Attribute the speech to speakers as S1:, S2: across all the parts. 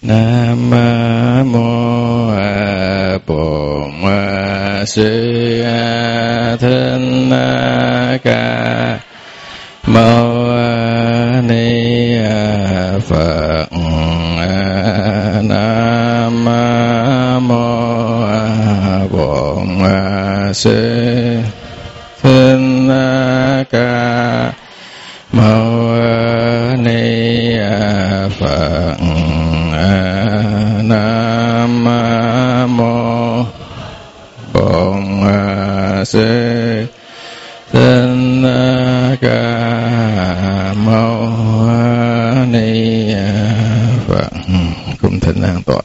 S1: Nam mô Bổn Sư Thích Ca Mâu Ni Phật. Nam mô Bổn Sư Thích Ca Mâu Ni Phật. Nam mô Bổn Sư Thích Ca Mâu Ni Phật. Cùng thỉnh an tọa.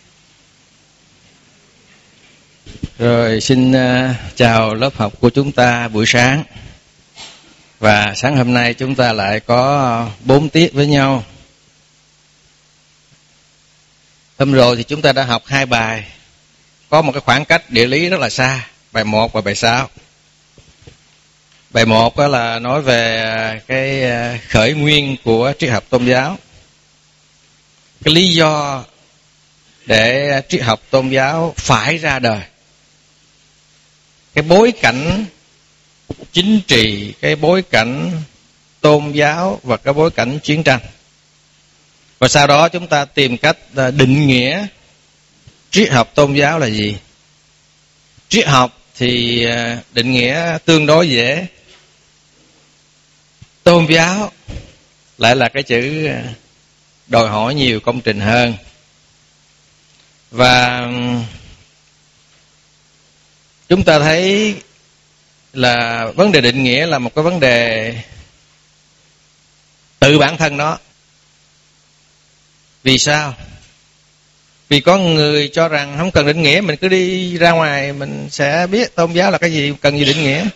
S1: Rồi xin chào lớp học của chúng ta buổi sáng. Và sáng hôm nay chúng ta lại có 4 tiết với nhau. Hôm rồi thì chúng ta đã học 2 bài, có một cái khoảng cách địa lý rất là xa, bài 1 và bài 6. Bài 1 đó là nói về cái khởi nguyên của triết học tôn giáo, cái lý do để triết học tôn giáo phải ra đời, cái bối cảnh chính trị, cái bối cảnh tôn giáo và cái bối cảnh chiến tranh. Và sau đó chúng ta tìm cách định nghĩa triết học tôn giáo là gì. Triết học thì định nghĩa tương đối dễ. Tôn giáo lại là cái chữ đòi hỏi nhiều công trình hơn. Và chúng ta thấy là vấn đề định nghĩa là một cái vấn đề tự bản thân nó. Vì sao? Vì có người cho rằng không cần định nghĩa, mình cứ đi ra ngoài mình sẽ biết tôn giáo là cái gì, cần gì định nghĩa.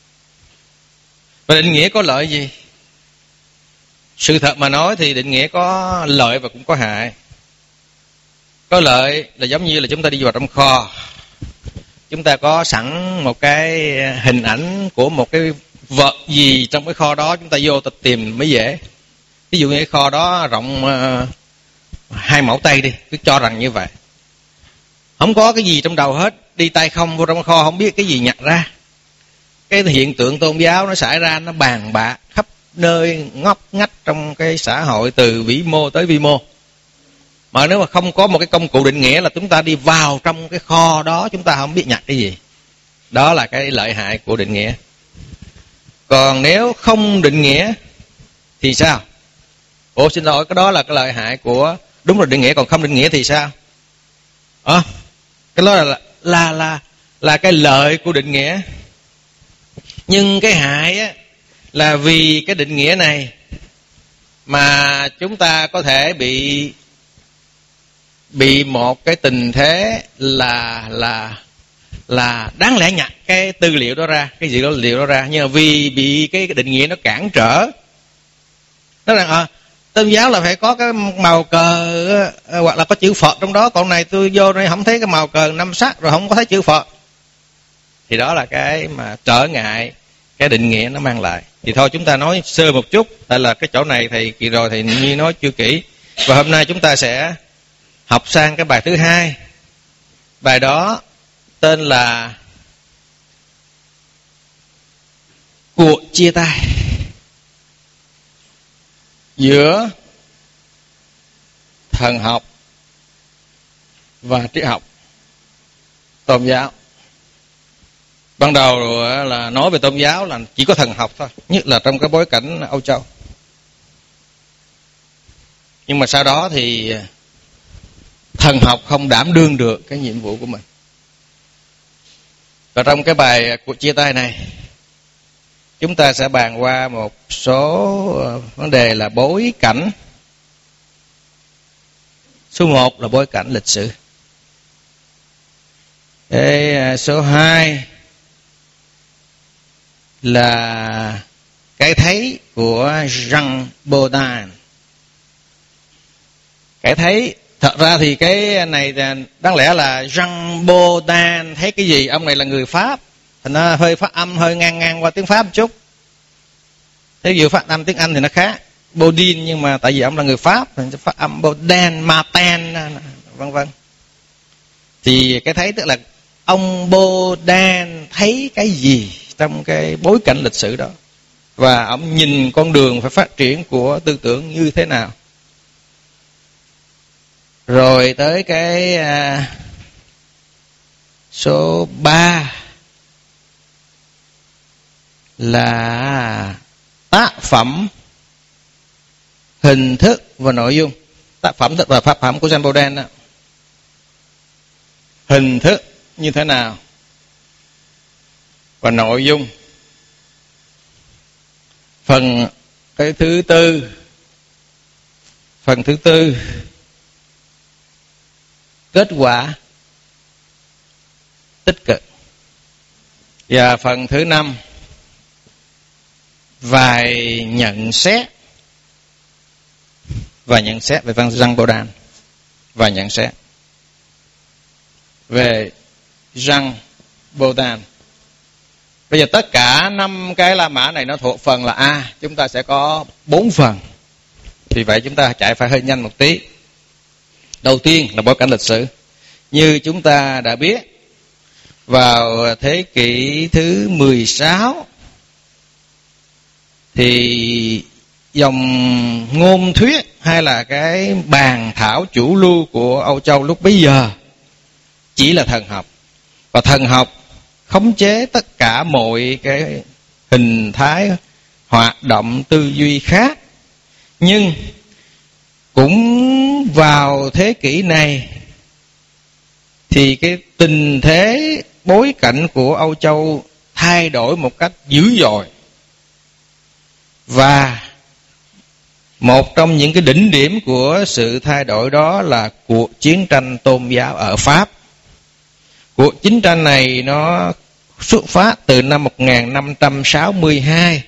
S1: Và định nghĩa có lợi gì? Sự thật mà nói thì định nghĩa có lợi và cũng có hại. Có lợi là giống như là chúng ta đi vào trong kho, chúng ta có sẵn một cái hình ảnh của một cái vật gì trong cái kho đó, chúng ta vô tìm mới dễ. Ví dụ như cái kho đó rộng 2 mẫu tay đi, cứ cho rằng như vậy. Không có cái gì trong đầu hết, đi tay không vô trong kho không biết cái gì nhặt ra. Cái hiện tượng tôn giáo nó xảy ra, nó bàn bạc khắp nơi ngóc ngách trong cái xã hội, từ vĩ mô tới vi mô. Mà nếu mà không có một cái công cụ định nghĩa là chúng ta đi vào trong cái kho đó, chúng ta không biết nhặt cái gì. Đó là cái lợi hại của định nghĩa. Còn nếu không định nghĩa thì sao? Ủa xin lỗi, cái đó là cái lợi hại của đúng rồi định nghĩa, còn không định nghĩa thì sao? Cái đó là cái lợi của định nghĩa. Nhưng cái hại á, là vì cái định nghĩa này mà chúng ta có thể bị một cái tình thế là đáng lẽ nhặt cái tư liệu đó ra, cái gì đó liệu đó ra, nhưng mà vì bị cái định nghĩa nó cản trở. Nó rằng tôn giáo là phải có cái màu cờ hoặc là có chữ Phật trong đó, còn này tôi vô đây không thấy cái màu cờ 5 sắc rồi không có thấy chữ Phật. Thì đó là cái mà trở ngại cái định nghĩa nó mang lại. Thì thôi chúng ta nói sơ một chút, tại là cái chỗ này thầy kỳ rồi thầy Nhi nói chưa kỹ. Và hôm nay chúng ta sẽ học sang cái bài thứ 2. Bài đó tên là Cuộc chia tay giữa thần học và triết học tôn giáo. Ban đầu là nói về tôn giáo là chỉ có thần học thôi, nhất là trong cái bối cảnh Âu Châu. Nhưng mà sau đó thì thần học không đảm đương được cái nhiệm vụ của mình. Và trong cái bài Cuộc chia tay này, chúng ta sẽ bàn qua một số vấn đề là bối cảnh. Số 1 là bối cảnh lịch sử. Số 2 là cái thấy của Jean Baudin. Cái thấy, thật ra thì cái này đáng lẽ là Jean Baudin thấy cái gì? Ông này là người Pháp, thành ra hơi phát âm hơi ngang qua tiếng Pháp một chút. Thế vừa phát âm tiếng Anh thì nó khác. Bodin, nhưng mà tại vì ông là người Pháp, phát âm Boden, Martin, vân vân. Thì cái thấy tức là ông Boden thấy cái gì trong cái bối cảnh lịch sử đó, và ông nhìn con đường phải phát triển của tư tưởng như thế nào. Rồi tới cái số 3 là tác phẩm, hình thức và nội dung. Tác phẩm tức là pháp phẩm của Jean Bodin đó. Hình thức như thế nào và nội dung. Phần thứ tư kết quả tích cực. Và phần thứ 5 vài nhận xét về Jean Bodin, và nhận xét về Jean Bodin. Bây giờ tất cả 5 cái La Mã này nó thuộc phần là A, chúng ta sẽ có 4 phần. Vì vậy chúng ta chạy phải hơi nhanh một tí. Đầu tiên là bối cảnh lịch sử. Như chúng ta đã biết, vào thế kỷ thứ 16 thì dòng ngôn thuyết hay là cái bàn thảo chủ lưu của Âu Châu lúc bấy giờ chỉ là thần học. Và thần học khống chế tất cả mọi cái hình thái hoạt động tư duy khác. Nhưng cũng vào thế kỷ này thì cái tình thế bối cảnh của Âu Châu thay đổi một cách dữ dội. Và một trong những cái đỉnh điểm của sự thay đổi đó là cuộc chiến tranh tôn giáo ở Pháp. Cuộc chiến tranh này nó xuất phát từ năm 1562,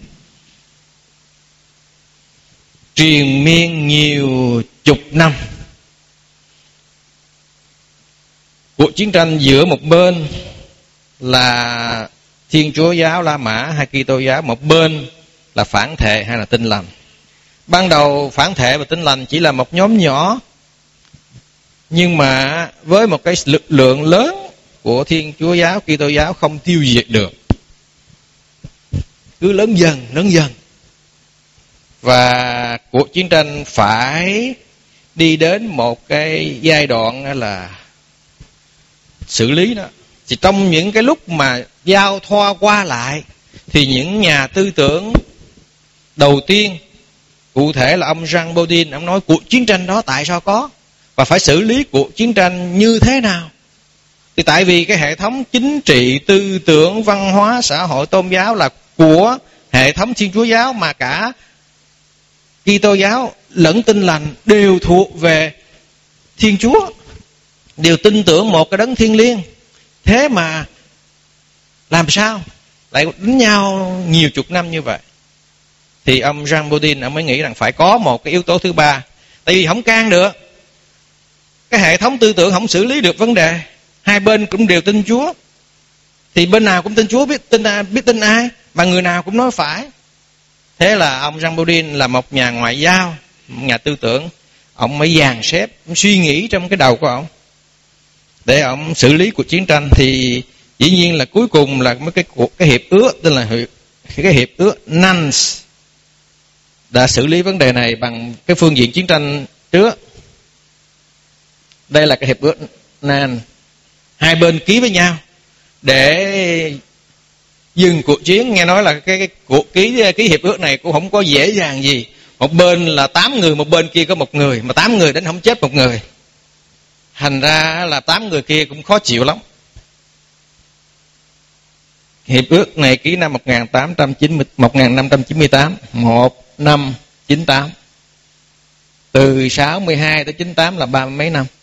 S1: triền miên nhiều chục năm. Cuộc chiến tranh giữa một bên là Thiên Chúa giáo La Mã hay Kitô giáo, một bên là phản thệ hay là Tin lành. Ban đầu phản thệ và Tin lành chỉ là một nhóm nhỏ, nhưng mà với một cái lực lượng lớn của Thiên Chúa giáo, Kitô giáo không tiêu diệt được, cứ lớn dần. Và cuộc chiến tranh phải đi đến một cái giai đoạn là xử lý đó. Chỉ trong những cái lúc mà giao thoa qua lại thì những nhà tư tưởng đầu tiên, cụ thể là ông Jean Bodin, ông nói cuộc chiến tranh đó tại sao có và phải xử lý cuộc chiến tranh như thế nào. Thì tại vì cái hệ thống chính trị, tư tưởng, văn hóa, xã hội, tôn giáo là của hệ thống Thiên Chúa giáo, mà cả Kitô giáo lẫn Tin lành đều thuộc về Thiên Chúa, đều tin tưởng một cái đấng thiêng liêng. Thế mà làm sao lại đánh nhau nhiều chục năm như vậy? Thì ông Jean Bodin ông mới nghĩ rằng phải có một cái yếu tố thứ ba. Tại vì không can được, cái hệ thống tư tưởng không xử lý được vấn đề. Hai bên cũng đều tin Chúa, thì bên nào cũng tin Chúa, biết tin ai, mà người nào cũng nói phải. Thế là ông Jean Bodin là một nhà ngoại giao, một nhà tư tưởng, ông mới dàn xếp, ông suy nghĩ trong cái đầu của ông để ông xử lý cuộc chiến tranh. Thì dĩ nhiên là cuối cùng là cái hiệp ước, tên là cái hiệp ước Nantes, đã xử lý vấn đề này bằng cái phương diện chiến tranh trước. Đây là cái hiệp ước Nantes, hai bên ký với nhau để dừng cuộc chiến. Nghe nói là cái cuộc ký hiệp ước này cũng không có dễ dàng gì. Một bên là 8 người, một bên kia có 1 người, mà 8 người đến không chết 1 người. Thành ra là 8 người kia cũng khó chịu lắm. Hiệp ước này ký năm 1598, 1598. Từ 62 tới 98 là 30 mấy năm.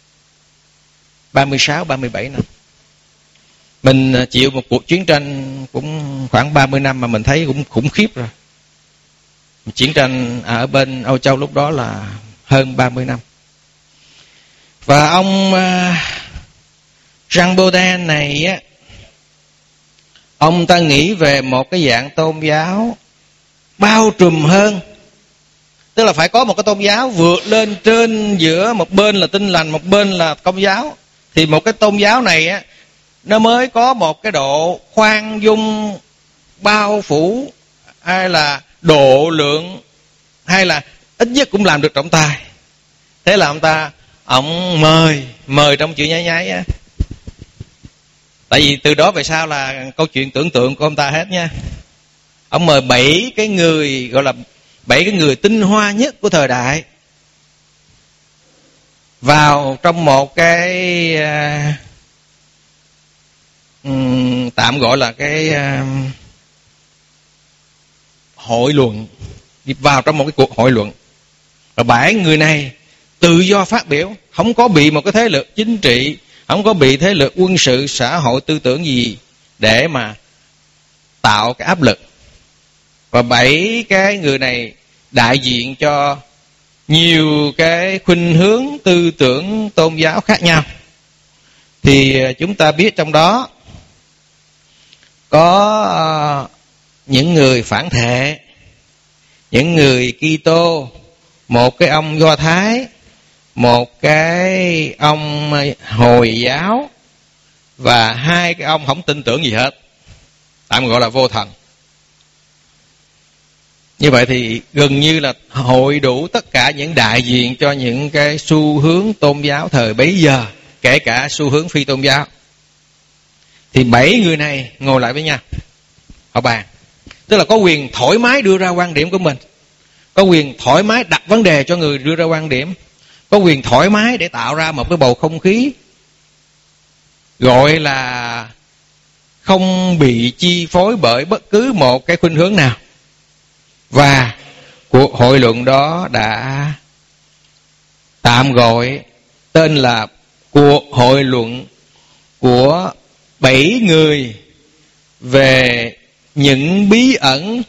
S1: 36, 37 năm. Mình chịu một cuộc chiến tranh cũng khoảng 30 năm mà mình thấy cũng khủng khiếp rồi. Chiến tranh ở bên Âu Châu lúc đó là hơn 30 năm. Và ông Jean Bodin này á, ông ta nghĩ về một cái dạng tôn giáo bao trùm hơn tức là phải có một cái tôn giáo vượt lên trên giữa một bên là Tin Lành, một bên là Công giáo. Thì một cái tôn giáo này á, nó mới có một cái độ khoan dung, bao phủ, hay là độ lượng, hay là ít nhất cũng làm được trọng tài. Thế là ông mời trong chữ nháy nháy á. Tại vì từ đó về sau là câu chuyện tưởng tượng của ông ta hết nha. Ông mời 7 cái người, gọi là 7 cái người tinh hoa nhất của thời đại vào trong một cái tạm gọi là cái hội luận, vào trong một cái cuộc hội luận. Và 7 người này tự do phát biểu, không có bị một cái thế lực chính trị, không có bị thế lực quân sự, xã hội, tư tưởng gì để mà tạo cái áp lực. Và 7 cái người này đại diện cho nhiều cái khuynh hướng tư tưởng tôn giáo khác nhau. Thì chúng ta biết trong đó có những người phản thể, những người Kitô, một cái ông Do Thái, một cái ông Hồi giáo và 2 cái ông không tin tưởng gì hết, tạm gọi là vô thần. Như vậy thì gần như là hội đủ tất cả những đại diện cho những cái xu hướng tôn giáo thời bấy giờ, kể cả xu hướng phi tôn giáo. Thì 7 người này ngồi lại với nhau, họ bàn. Tức là có quyền thoải mái đưa ra quan điểm của mình, có quyền thoải mái đặt vấn đề cho người đưa ra quan điểm, có quyền thoải mái để tạo ra một cái bầu không khí gọi là không bị chi phối bởi bất cứ một cái khuynh hướng nào. Và cuộc hội luận đó đã tạm gọi tên là cuộc hội luận của 7 người về những bí ẩn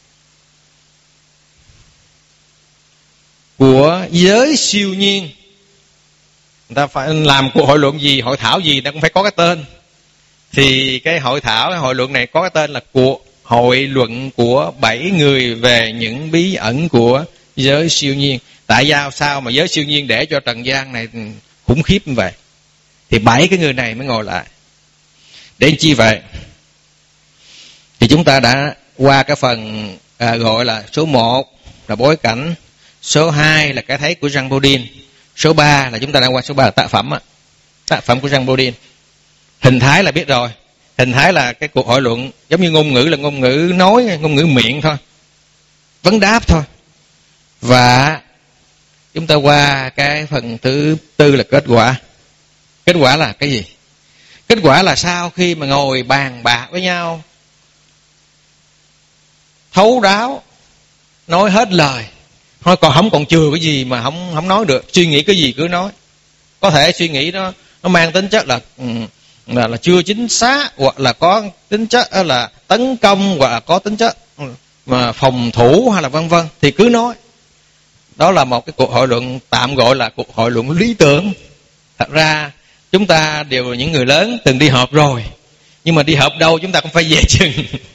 S1: của giới siêu nhiên. Người ta phải làm cuộc hội luận gì, hội thảo gì, nó cũng phải có cái tên. Thì cái hội thảo, cái hội luận này có cái tên là cuộc hội luận của 7 người về những bí ẩn của giới siêu nhiên. Tại sao mà giới siêu nhiên để cho trần gian này khủng khiếp như vậy? Thì 7 cái người này mới ngồi lại. Để chi vậy? Thì chúng ta đã qua cái phần gọi là số 1 là bối cảnh, số 2 là cái thấy của Jean Bodin, số 3 là chúng ta đang qua số 3 là tác phẩm của Jean Bodin. Hình thái là biết rồi. Hình thái là cái cuộc hội luận giống như ngôn ngữ là ngôn ngữ nói, ngôn ngữ miệng thôi, vấn đáp thôi. Và chúng ta qua cái phần thứ 4 là kết quả. Kết quả là cái gì? Kết quả là sau khi mà ngồi bàn bạc với nhau, thấu đáo, nói hết lời, thôi còn không còn chừa cái gì mà không nói được. Suy nghĩ cái gì cứ nói. Có thể suy nghĩ nó mang tính chất là chưa chính xác, hoặc là có tính chất là tấn công, hoặc là có tính chất mà phòng thủ, hay là vân vân, thì cứ nói. Đó là một cái cuộc hội luận tạm gọi là cuộc hội luận lý tưởng. Thật ra chúng ta đều là những người lớn từng đi họp rồi, nhưng mà đi họp đâu chúng ta cũng phải về chừng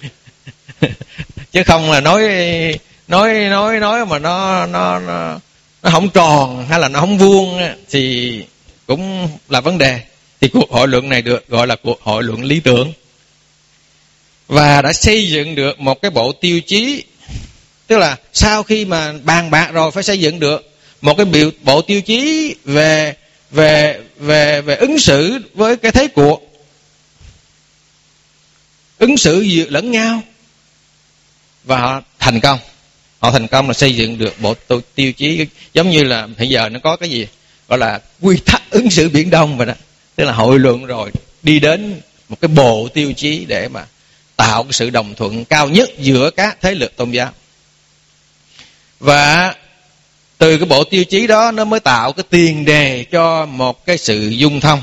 S1: chứ không là nói mà nó không tròn hay là nó không vuông thì cũng là vấn đề. Thì cuộc hội luận này được gọi là cuộc hội luận lý tưởng, và đã xây dựng được một cái bộ tiêu chí. Tức là sau khi mà bàn bạc rồi phải xây dựng được một cái bộ tiêu chí về ứng xử với cái thế cuộc, ứng xử lẫn nhau. Và họ thành công là xây dựng được bộ tiêu chí. Giống như là hiện giờ nó có cái gì gọi là quy tắc ứng xử Biển Đông vậy đó. Tức là hội luận rồi đi đến một cái bộ tiêu chí để mà tạo cái sự đồng thuận cao nhất giữa các thế lực tôn giáo. Và từ cái bộ tiêu chí đó nó mới tạo cái tiền đề cho một cái sự dung thông.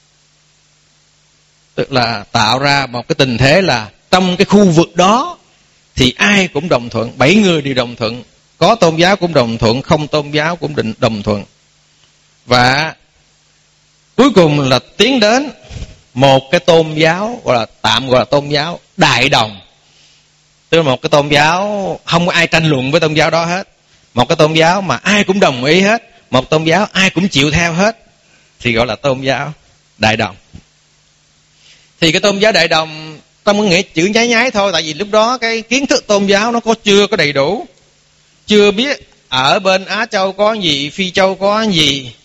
S1: Tức là tạo ra một cái tình thế là trong cái khu vực đó thì ai cũng đồng thuận, 7 người đều đồng thuận, có tôn giáo cũng đồng thuận, không tôn giáo cũng đồng thuận. Và cuối cùng là tiến đến một cái tôn giáo gọi là tạm gọi là tôn giáo đại đồng. Tức là một cái tôn giáo không có ai tranh luận với tôn giáo đó hết, Một cái tôn giáo mà ai cũng đồng ý hết, một tôn giáo ai cũng chịu theo hết, thì gọi là tôn giáo Đại Đồng. Thì cái tôn giáo Đại Đồng ta muốn nghĩa chữ nháy nháy thôi, tại vì lúc đó cái kiến thức tôn giáo nó chưa có đầy đủ, chưa biết ở bên Á Châu có gì, Phi Châu có gì,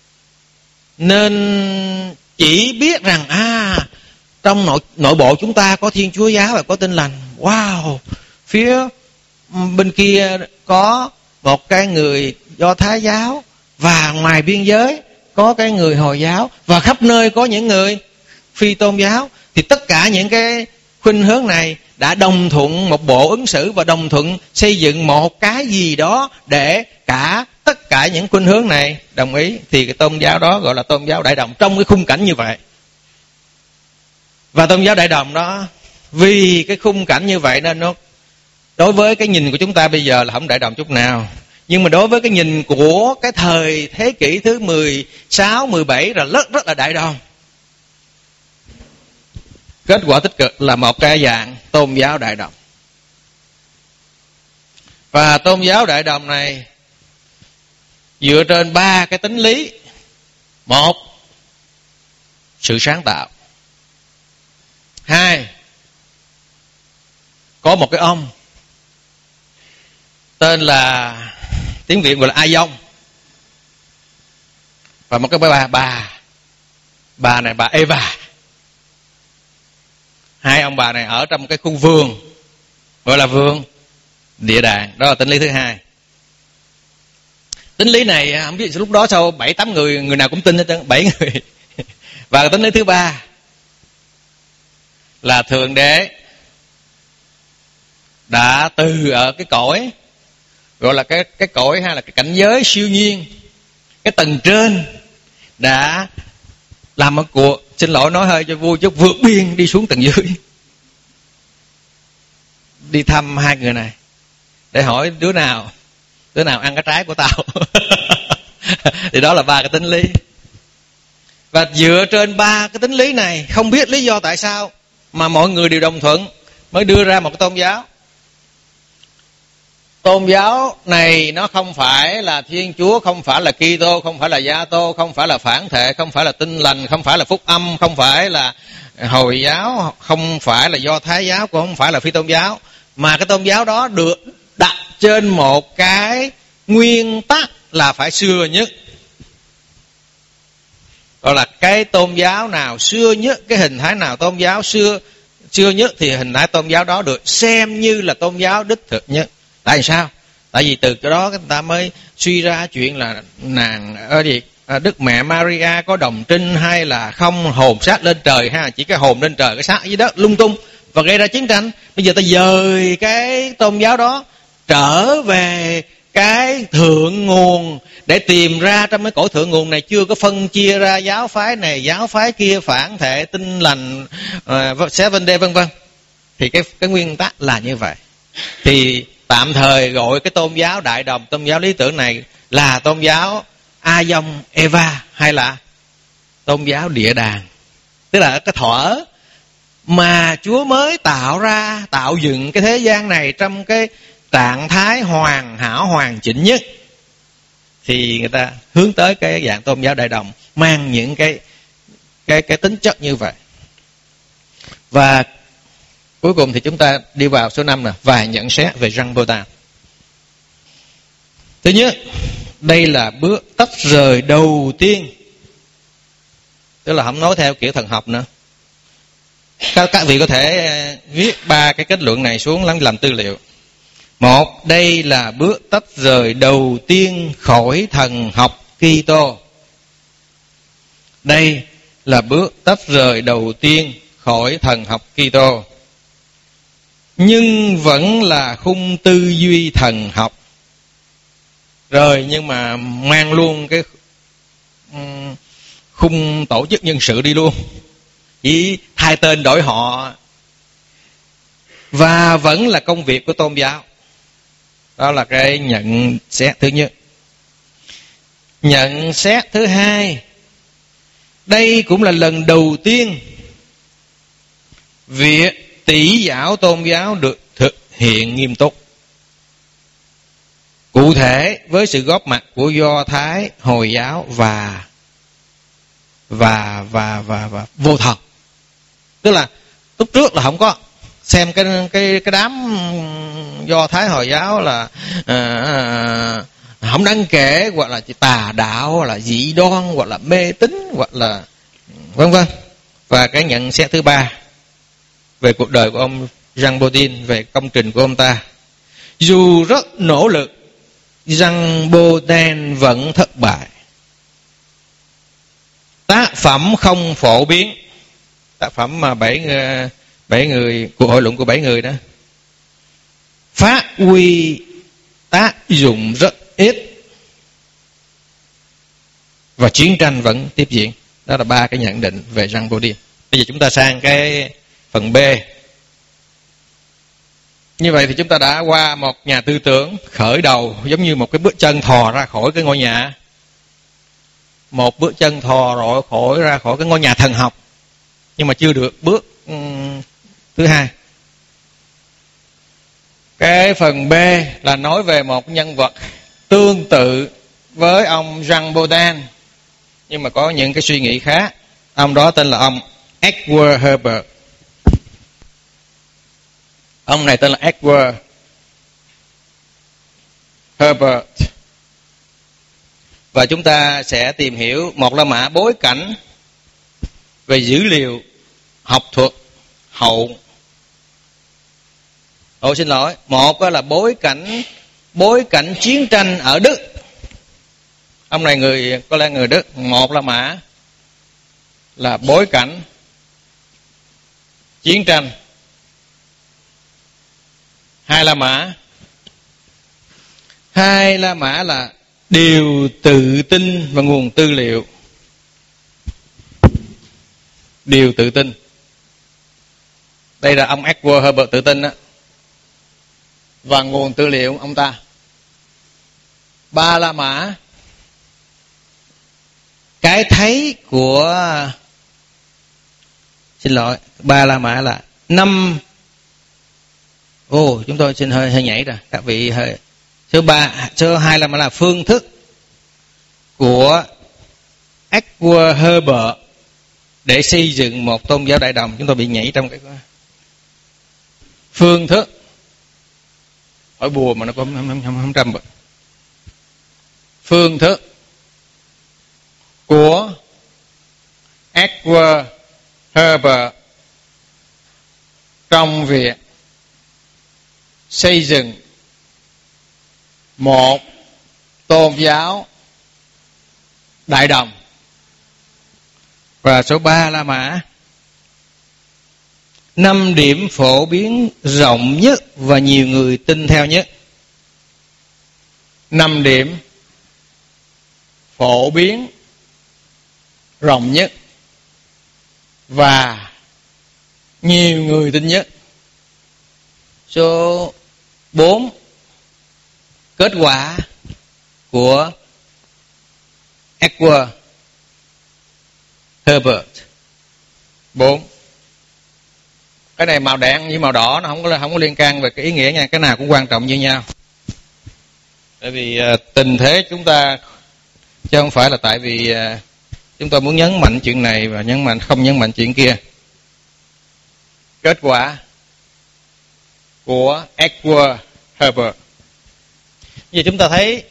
S1: nên chỉ biết rằng trong nội bộ chúng ta có Thiên Chúa giáo và có Tin Lành. Wow, phía bên kia có một cái người Do Thái giáo, và ngoài biên giới có cái người Hồi giáo, và khắp nơi có những người phi tôn giáo. Thì tất cả những cái khuynh hướng này đã đồng thuận một bộ ứng xử và đồng thuận xây dựng một cái gì đó để tất cả những khuynh hướng này đồng ý. Thì cái tôn giáo đó gọi là tôn giáo Đại Đồng trong cái khung cảnh như vậy. Và tôn giáo Đại Đồng đó, vì cái khung cảnh như vậy nên nó đối với cái nhìn của chúng ta bây giờ là không đại đồng chút nào. Nhưng mà đối với cái nhìn của cái thời thế kỷ thứ 16, 17 là rất là đại đồng. Kết quả tích cực là một cái dạng tôn giáo đại đồng. Và tôn giáo đại đồng này dựa trên 3 cái tính lý. Một, sự sáng tạo. 2, có một cái ông tên là, tiếng Việt gọi là A Dông. Và một cái bà này, bà Eva. Hai ông bà này ở trong cái khu vườn gọi là vườn địa đàng. Đó là tính lý thứ hai. Tính lý này không biết lúc đó sau 7-8 người nào cũng tin hết trơn, 7 người. Và tính lý thứ ba là Thượng Đế đã từ ở cái cõi gọi là cái cõi hay là cái cảnh giới siêu nhiên, cái tầng trên, đã làm một cuộc, xin lỗi nói hơi cho vui chút, vượt biên đi xuống tầng dưới, đi thăm hai người này để hỏi đứa nào ăn cái trái của tao. Thì đó là 3 cái tính lý. Và dựa trên 3 cái tính lý này, không biết lý do tại sao mà mọi người đều đồng thuận mới đưa ra một cái tôn giáo. Tôn giáo này nó không phải là Thiên Chúa, không phải là Kitô, không phải là Gia Tô, không phải là Phản Thể, không phải là Tin Lành, không phải là Phúc Âm, không phải là Hồi giáo, không phải là Do Thái giáo, cũng không phải là Phi tôn giáo. Mà cái tôn giáo đó được đặt trên một cái nguyên tắc là phải xưa nhất. Đó là cái tôn giáo nào xưa nhất, cái hình thái nào tôn giáo xưa nhất thì hình thái tôn giáo đó được xem như là tôn giáo đích thực nhất. Tại sao? Tại vì từ cái đó người ta mới suy ra chuyện là Đức Mẹ Maria có đồng trinh hay là không, hồn xác lên trời ha, chỉ cái hồn lên trời, cái xác dưới đất lung tung và gây ra chiến tranh. Bây giờ ta dời cái tôn giáo đó trở về cái thượng nguồn để tìm ra trong cái cõi thượng nguồn này chưa có phân chia ra giáo phái này, giáo phái kia, Phản Thể, Tin Lành, Seven Day vân vân. Thì cái nguyên tắc là như vậy. Thì tạm thời gọi cái tôn giáo đại đồng, tôn giáo lý tưởng này là tôn giáo A Dông Eva hay là tôn giáo địa đàng. Tức là cái thuở mà Chúa mới tạo dựng cái thế gian này trong cái trạng thái hoàn hảo hoàn chỉnh nhất, thì người ta hướng tới cái dạng tôn giáo đại đồng mang những cái tính chất như vậy. Và cuối cùng thì chúng ta đi vào số 5 nè, vài nhận xét về Jean Bodin. Thứ nhất, đây là bước tách rời đầu tiên, tức là không nói theo kiểu thần học nữa. Các vị có thể viết 3 cái kết luận này xuống làm tư liệu. Một, đây là bước tách rời đầu tiên khỏi thần học Kitô. Đây là bước tách rời đầu tiên khỏi thần học Kitô, nhưng vẫn là khung tư duy thần học. Rồi nhưng mà mang luôn cái khung tổ chức nhân sự đi luôn, chỉ thay tên đổi họ, và vẫn là công việc của tôn giáo. Đó là cái nhận xét thứ nhất. Nhận xét thứ hai, đây cũng là lần đầu tiên việc tỷ giáo tôn giáo được thực hiện nghiêm túc. cụ thể với sự góp mặt của Do Thái, Hồi giáo và vô thần. Tức là lúc trước là không có xem cái đám Do Thái, Hồi giáo là không đáng kể, hoặc là tà đạo, hoặc là dị đoan, hoặc là mê tín, hoặc là vân vân. Và cái nhận xét thứ ba về cuộc đời của ông Jean Bodin, về công trình của ông ta: dù rất nỗ lực, Jean Bodin vẫn thất bại. Tác phẩm không phổ biến, tác phẩm mà bảy người, cuộc hội luận của 7 người đó, phát huy tác dụng rất ít, và chiến tranh vẫn tiếp diễn. Đó là 3 cái nhận định về Jean Bodin. Bây giờ chúng ta sang cái phần B. Như vậy thì chúng ta đã qua một nhà tư tưởng khởi đầu, giống như một cái bước chân thò ra khỏi cái ngôi nhà, một bước chân thò ra khỏi cái ngôi nhà thần học, nhưng mà chưa được bước thứ hai. Cái phần B là nói về một nhân vật tương tự với ông Jean Bodin, nhưng mà có những cái suy nghĩ khác. Ông đó tên là ông Edward Herbert. Ông này tên là Edward Herbert. Và chúng ta sẽ tìm hiểu một La Mã bối cảnh về dữ liệu học thuật hậu. Một là bối cảnh chiến tranh ở Đức. Ông này có lẽ người Đức. Một La Mã là bối cảnh chiến tranh. Hai La Mã là điều tự tin và nguồn tư liệu. Điều tự tin. Đây là ông Edward Herbert tự tin đó. Và nguồn tư liệu ông ta. 3 La Mã, cái thấy của 3 La Mã là 5. Chúng tôi xin hơi nhảy rồi các vị. Số 2 La Mã là phương thức của Edward Herbert để xây dựng một tôn giáo đại đồng. Chúng tôi bị nhảy trong cái phương thức. Hỏi bùa mà nó có không trăm bậc. Phương thức của Edward Herbert trong việc xây dựng một tôn giáo đại đồng. Và số 3 La Mã, 5 điểm phổ biến rộng nhất và nhiều người tin theo nhất. 5 điểm phổ biến rộng nhất và nhiều người tin nhất. Số 4, kết quả của Edward Herbert. 4. Cái này màu đen với màu đỏ nó không có liên can về cái ý nghĩa nha, cái nào cũng quan trọng như nhau. Bởi vì tình thế chúng ta, chứ không phải là tại vì chúng tôi muốn nhấn mạnh chuyện này và không nhấn mạnh chuyện kia. Kết quả của Edward Herbert. Vì chúng ta thấy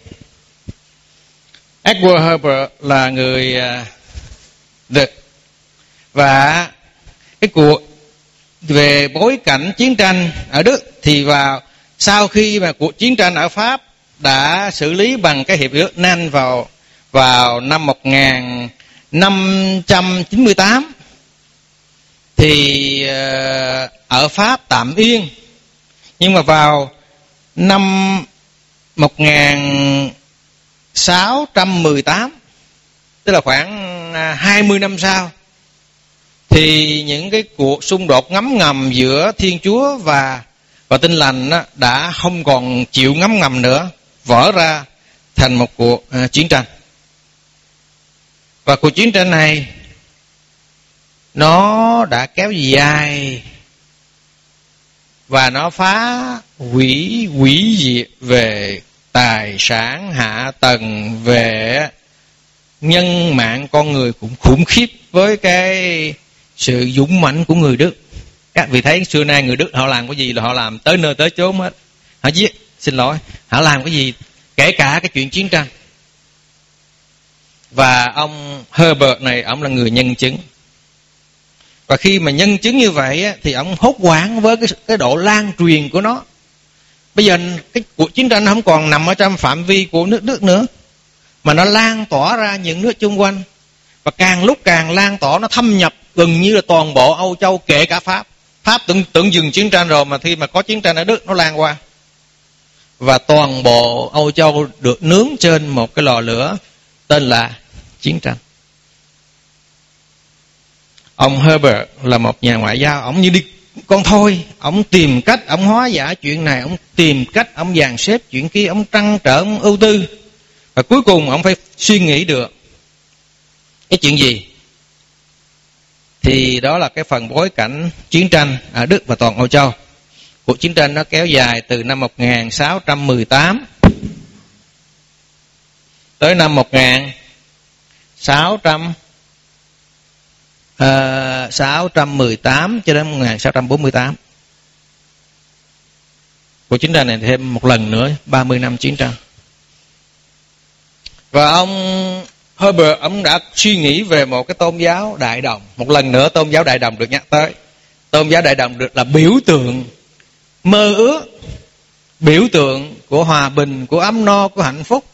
S1: Edward Herbert là người Đức, và cái cuộc về bối cảnh chiến tranh ở Đức thì sau khi mà cuộc chiến tranh ở Pháp đã xử lý bằng cái hiệp ước Nantes vào năm 1598 thì ở Pháp tạm yên. Nhưng mà vào năm 1618, tức là khoảng 20 năm sau, thì những cái cuộc xung đột ngấm ngầm giữa Thiên Chúa và Tin Lành đã không còn chịu ngấm ngầm nữa, vỡ ra thành một cuộc chiến tranh. Và cuộc chiến tranh này nó đã kéo dài và nó phá hủy diệt về tài sản, hạ tầng, về nhân mạng con người cũng khủng khiếp với cái sự dũng mãnh của người Đức. Các vị thấy xưa nay người Đức họ làm cái gì là họ làm tới nơi tới chốn hết. Họ giết, họ làm cái gì, kể cả cái chuyện chiến tranh. Và ông Herbert này, ông là người nhân chứng. Và khi mà nhân chứng như vậy á, thì ông hốt hoảng với cái độ lan truyền của nó. Bây giờ cái cuộc chiến tranh không còn nằm ở trong phạm vi của nước Đức nữa, mà nó lan tỏa ra những nước xung quanh. Và càng lúc càng lan tỏa, nó thâm nhập gần như là toàn bộ Âu Châu, kể cả Pháp. Pháp tưởng dừng chiến tranh rồi, mà khi mà có chiến tranh ở Đức nó lan qua. Và toàn bộ Âu Châu được nướng trên một cái lò lửa tên là chiến tranh. Ông Herbert là một nhà ngoại giao, ông như đi con thôi, ông tìm cách, ông hóa giải chuyện này, ông tìm cách, ông dàn xếp chuyện kia, ông trăn trở, ông ưu tư. Và cuối cùng ông phải suy nghĩ được cái chuyện gì. Thì đó là cái phần bối cảnh chiến tranh ở Đức và toàn Âu Châu. Cuộc chiến tranh nó kéo dài từ năm 1618 tới năm 1618 cho đến 1648. Cuộc chiến tranh này thêm một lần nữa 30 năm chiến tranh. Và ông Herbert, ông đã suy nghĩ về một cái tôn giáo đại đồng. Một lần nữa tôn giáo đại đồng được nhắc tới. Tôn giáo đại đồng được là biểu tượng mơ ước, biểu tượng của hòa bình, của ấm no, của hạnh phúc.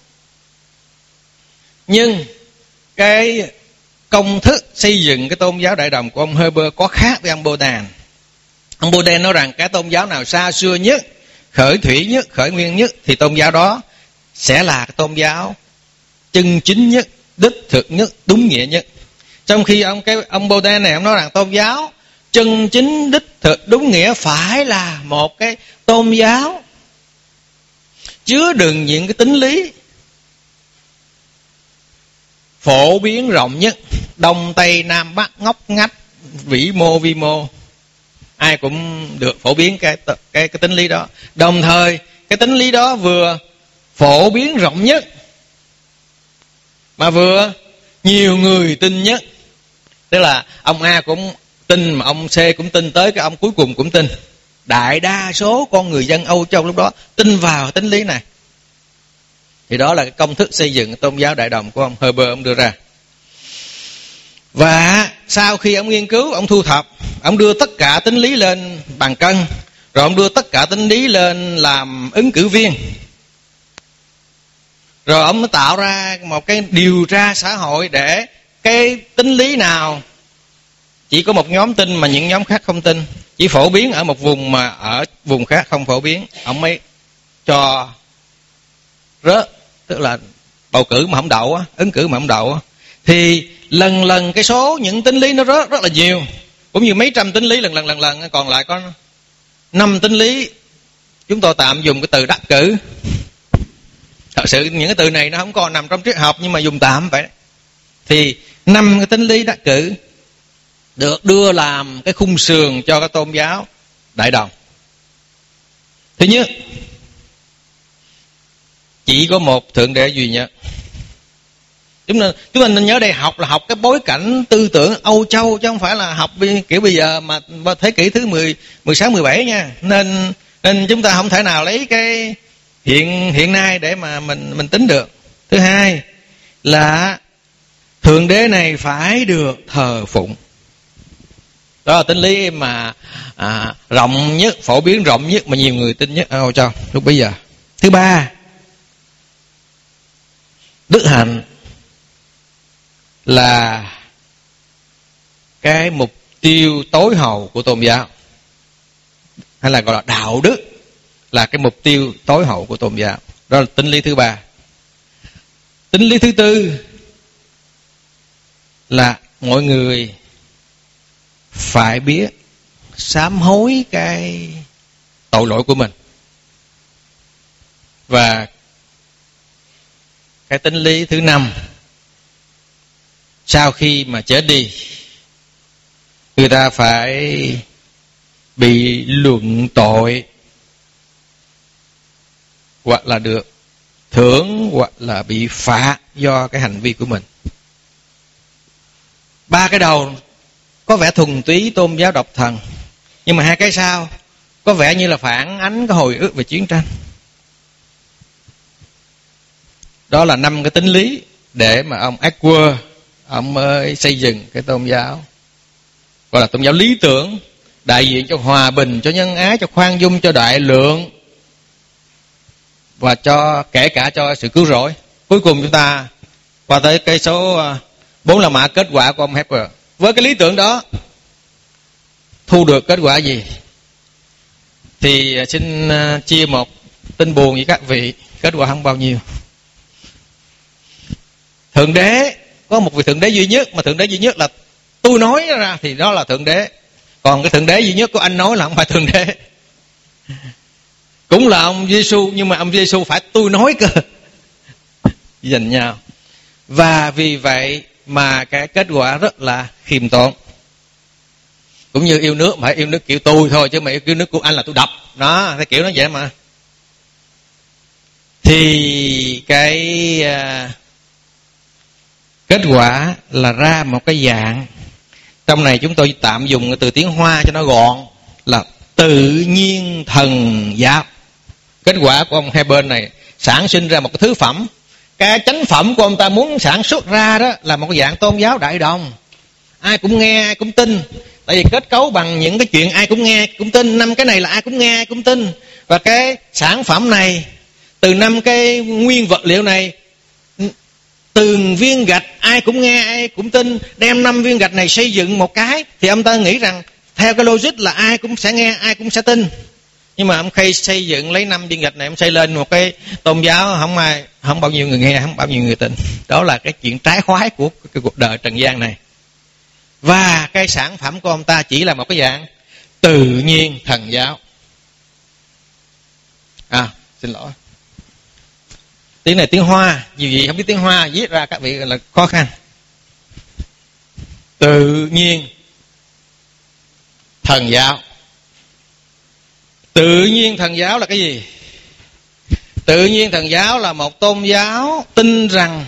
S1: Nhưng cái công thức xây dựng cái tôn giáo đại đồng của ông Herbert có khác với ông Baudin. Ông Baudin nói rằng cái tôn giáo nào xa xưa nhất, khởi thủy nhất, khởi nguyên nhất, thì tôn giáo đó sẽ là cái tôn giáo chân chính nhất, đích thực nhất, đúng nghĩa nhất. Trong khi ông Baudin này, ông nói rằng tôn giáo chân chính, đích thực, đúng nghĩa phải là một cái tôn giáo chứa đựng những cái tính lý phổ biến rộng nhất, đông tây nam bắc, ngóc ngách, vĩ mô vi mô, ai cũng được phổ biến cái tính lý đó. Đồng thời cái tính lý đó vừa phổ biến rộng nhất mà vừa nhiều người tin nhất. Tức là ông A cũng tin, mà ông C cũng tin, tới cái ông cuối cùng cũng tin. Đại đa số con người dân Âu Châu lúc đó tin vào tính lý này. Thì đó là cái công thức xây dựng tôn giáo đại đồng của ông Herbert ông đưa ra. Và sau khi ông nghiên cứu, ông thu thập, ông đưa tất cả tính lý lên bàn cân, rồi ông đưa tất cả tính lý lên làm ứng cử viên. Rồi ông mới tạo ra một cái điều tra xã hội để cái tính lý nào chỉ có một nhóm tin mà những nhóm khác không tin, chỉ phổ biến ở một vùng mà ở vùng khác không phổ biến, ông mới cho rớt. Tức là bầu cử mà không đậu á, ứng cử mà không đậu á, thì lần lần cái số những tính lý nó rớt rất là nhiều, cũng như mấy trăm tính lý lần, còn lại có 5 tính lý. Chúng tôi tạm dùng cái từ đắc cử. Thật sự những cái từ này nó không còn nằm trong triết học, nhưng mà dùng tạm vậy. Thì 5 cái tính lý đắc cử được đưa làm cái khung sườn cho cái tôn giáo đại đồng. Thứ nhất, chỉ có một thượng đế duy nhất. Chúng ta nên nhớ đây, học là học cái bối cảnh tư tưởng Âu Châu, chứ không phải là học kiểu bây giờ mà thế kỷ thứ 16, 17 nha. Nên chúng ta không thể nào lấy cái hiện nay để mà mình tính được. Thứ hai là thượng đế này phải được thờ phụng. Đó là tính lý mà rộng nhất, phổ biến rộng nhất mà nhiều người tin nhất ở Âu Châu lúc bấy giờ. Thứ ba, đức hạnh là cái mục tiêu tối hậu của tôn giáo, hay là gọi là đạo đức là cái mục tiêu tối hậu của tôn giáo. Đó là tính lý thứ ba. Tính lý thứ tư là mọi người phải biết sám hối cái tội lỗi của mình. Và cái tính lý thứ năm, sau khi mà chết đi, người ta phải bị luận tội hoặc là được thưởng hoặc là bị phạt do cái hành vi của mình. Ba cái đầu có vẻ thuần túy tôn giáo độc thần, nhưng mà hai cái sau có vẻ như là phản ánh cái hồi ức về chiến tranh. Đó là 5 cái tính lý để mà ông Edward ông mới xây dựng cái tôn giáo, gọi là tôn giáo lý tưởng, đại diện cho hòa bình, cho nhân ái, cho khoan dung, cho đại lượng, và cho kể cả cho sự cứu rỗi. Cuối cùng chúng ta qua tới cái số 4 là mã kết quả của ông Hepper. Với cái lý tưởng đó thu được kết quả gì? Thì xin chia một tin buồn với các vị, kết quả không bao nhiêu. Thượng đế, có một vị thượng đế duy nhất, mà thượng đế duy nhất là tôi nói ra thì đó là thượng đế. Còn cái thượng đế duy nhất của anh nói là không phải thượng đế. Cũng là ông Giêsu, nhưng mà ông Giêsu phải tôi nói cơ. Dành nhau. Và vì vậy mà cái kết quả rất là khiêm tốn. Cũng như yêu nước, mà yêu nước kiểu tôi thôi, chứ mà yêu nước của anh là tôi đập. Đó, cái kiểu nó vậy mà. Thì cái kết quả là ra một cái dạng, trong này chúng tôi tạm dùng từ tiếng Hoa cho nó gọn, là tự nhiên thần giáo. Kết quả của ông Heber này sản sinh ra một cái thứ phẩm. Cái chánh phẩm của ông ta muốn sản xuất ra đó là một cái dạng tôn giáo đại đồng, ai cũng nghe, ai cũng tin. Tại vì kết cấu bằng những cái chuyện ai cũng nghe, cũng tin. 5 cái này là ai cũng nghe, ai cũng tin. Và cái sản phẩm này, từ 5 cái nguyên vật liệu này, từng viên gạch ai cũng nghe, ai cũng tin, đem 5 viên gạch này xây dựng một cái, thì ông ta nghĩ rằng theo cái logic là ai cũng sẽ nghe, ai cũng sẽ tin. Nhưng mà ông khi xây dựng lấy 5 viên gạch này, ông xây lên một cái tôn giáo không bao nhiêu người nghe, không bao nhiêu người tin. Đó là cái chuyện trái khoái của cái cuộc đời trần gian này. Và cái sản phẩm của ông ta chỉ là một cái dạng tự nhiên thần giáo. Xin lỗi, tiếng này tiếng Hoa, nhiều gì không biết tiếng Hoa, viết ra các vị là khó khăn. Tự nhiên thần giáo. Tự nhiên thần giáo là cái gì? Tự nhiên thần giáo là một tôn giáo tin rằng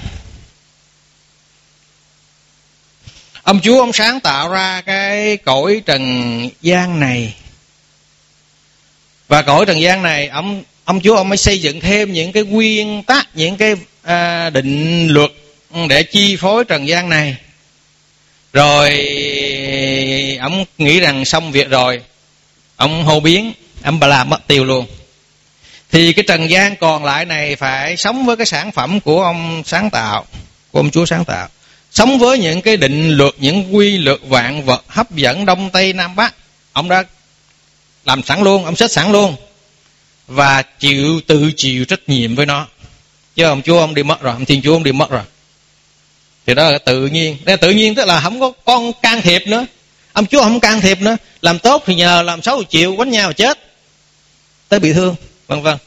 S1: ông Chúa ông sáng tạo ra cái cõi trần gian này, và cõi trần gian này ông Chúa ông mới xây dựng thêm những cái nguyên tắc, những cái định luật để chi phối trần gian này. Rồi ông nghĩ rằng xong việc rồi, ông hô biến, ông làm mất tiêu luôn. Thì cái trần gian còn lại này phải sống với cái sản phẩm của ông sáng tạo, của ông Chúa sáng tạo. Sống với những cái định luật, những quy luật vạn vật hấp dẫn Đông Tây Nam Bắc. Ông đã làm sẵn luôn, ông xếp sẵn luôn. Và tự chịu trách nhiệm với nó. Chứ ông Chúa ông đi mất rồi, ông Thiên Chúa ông đi mất rồi. Thì đó là tự nhiên. Đây là tự nhiên, tức là không có con can thiệp nữa. Ông Chúa không can thiệp nữa. Làm tốt thì nhờ, làm xấu thì chịu, quánh nhau chết, tới bị thương, vân vân.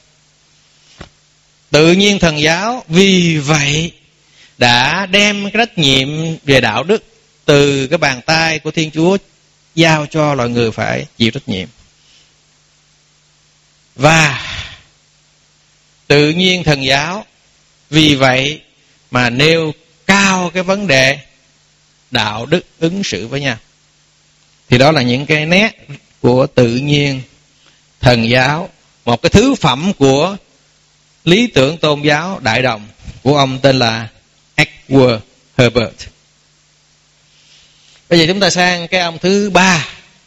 S1: Tự nhiên thần giáo vì vậy đã đem cái trách nhiệm về đạo đức từ cái bàn tay của Thiên Chúa giao cho loài người phải chịu trách nhiệm. Và tự nhiên thần giáo vì vậy mà nêu cao cái vấn đề đạo đức ứng xử với nhau. Thì đó là những cái nét của tự nhiên thần giáo, một cái thứ phẩm của lý tưởng tôn giáo đại đồng của ông tên là Edward Herbert. Bây giờ chúng ta sang cái ông thứ ba.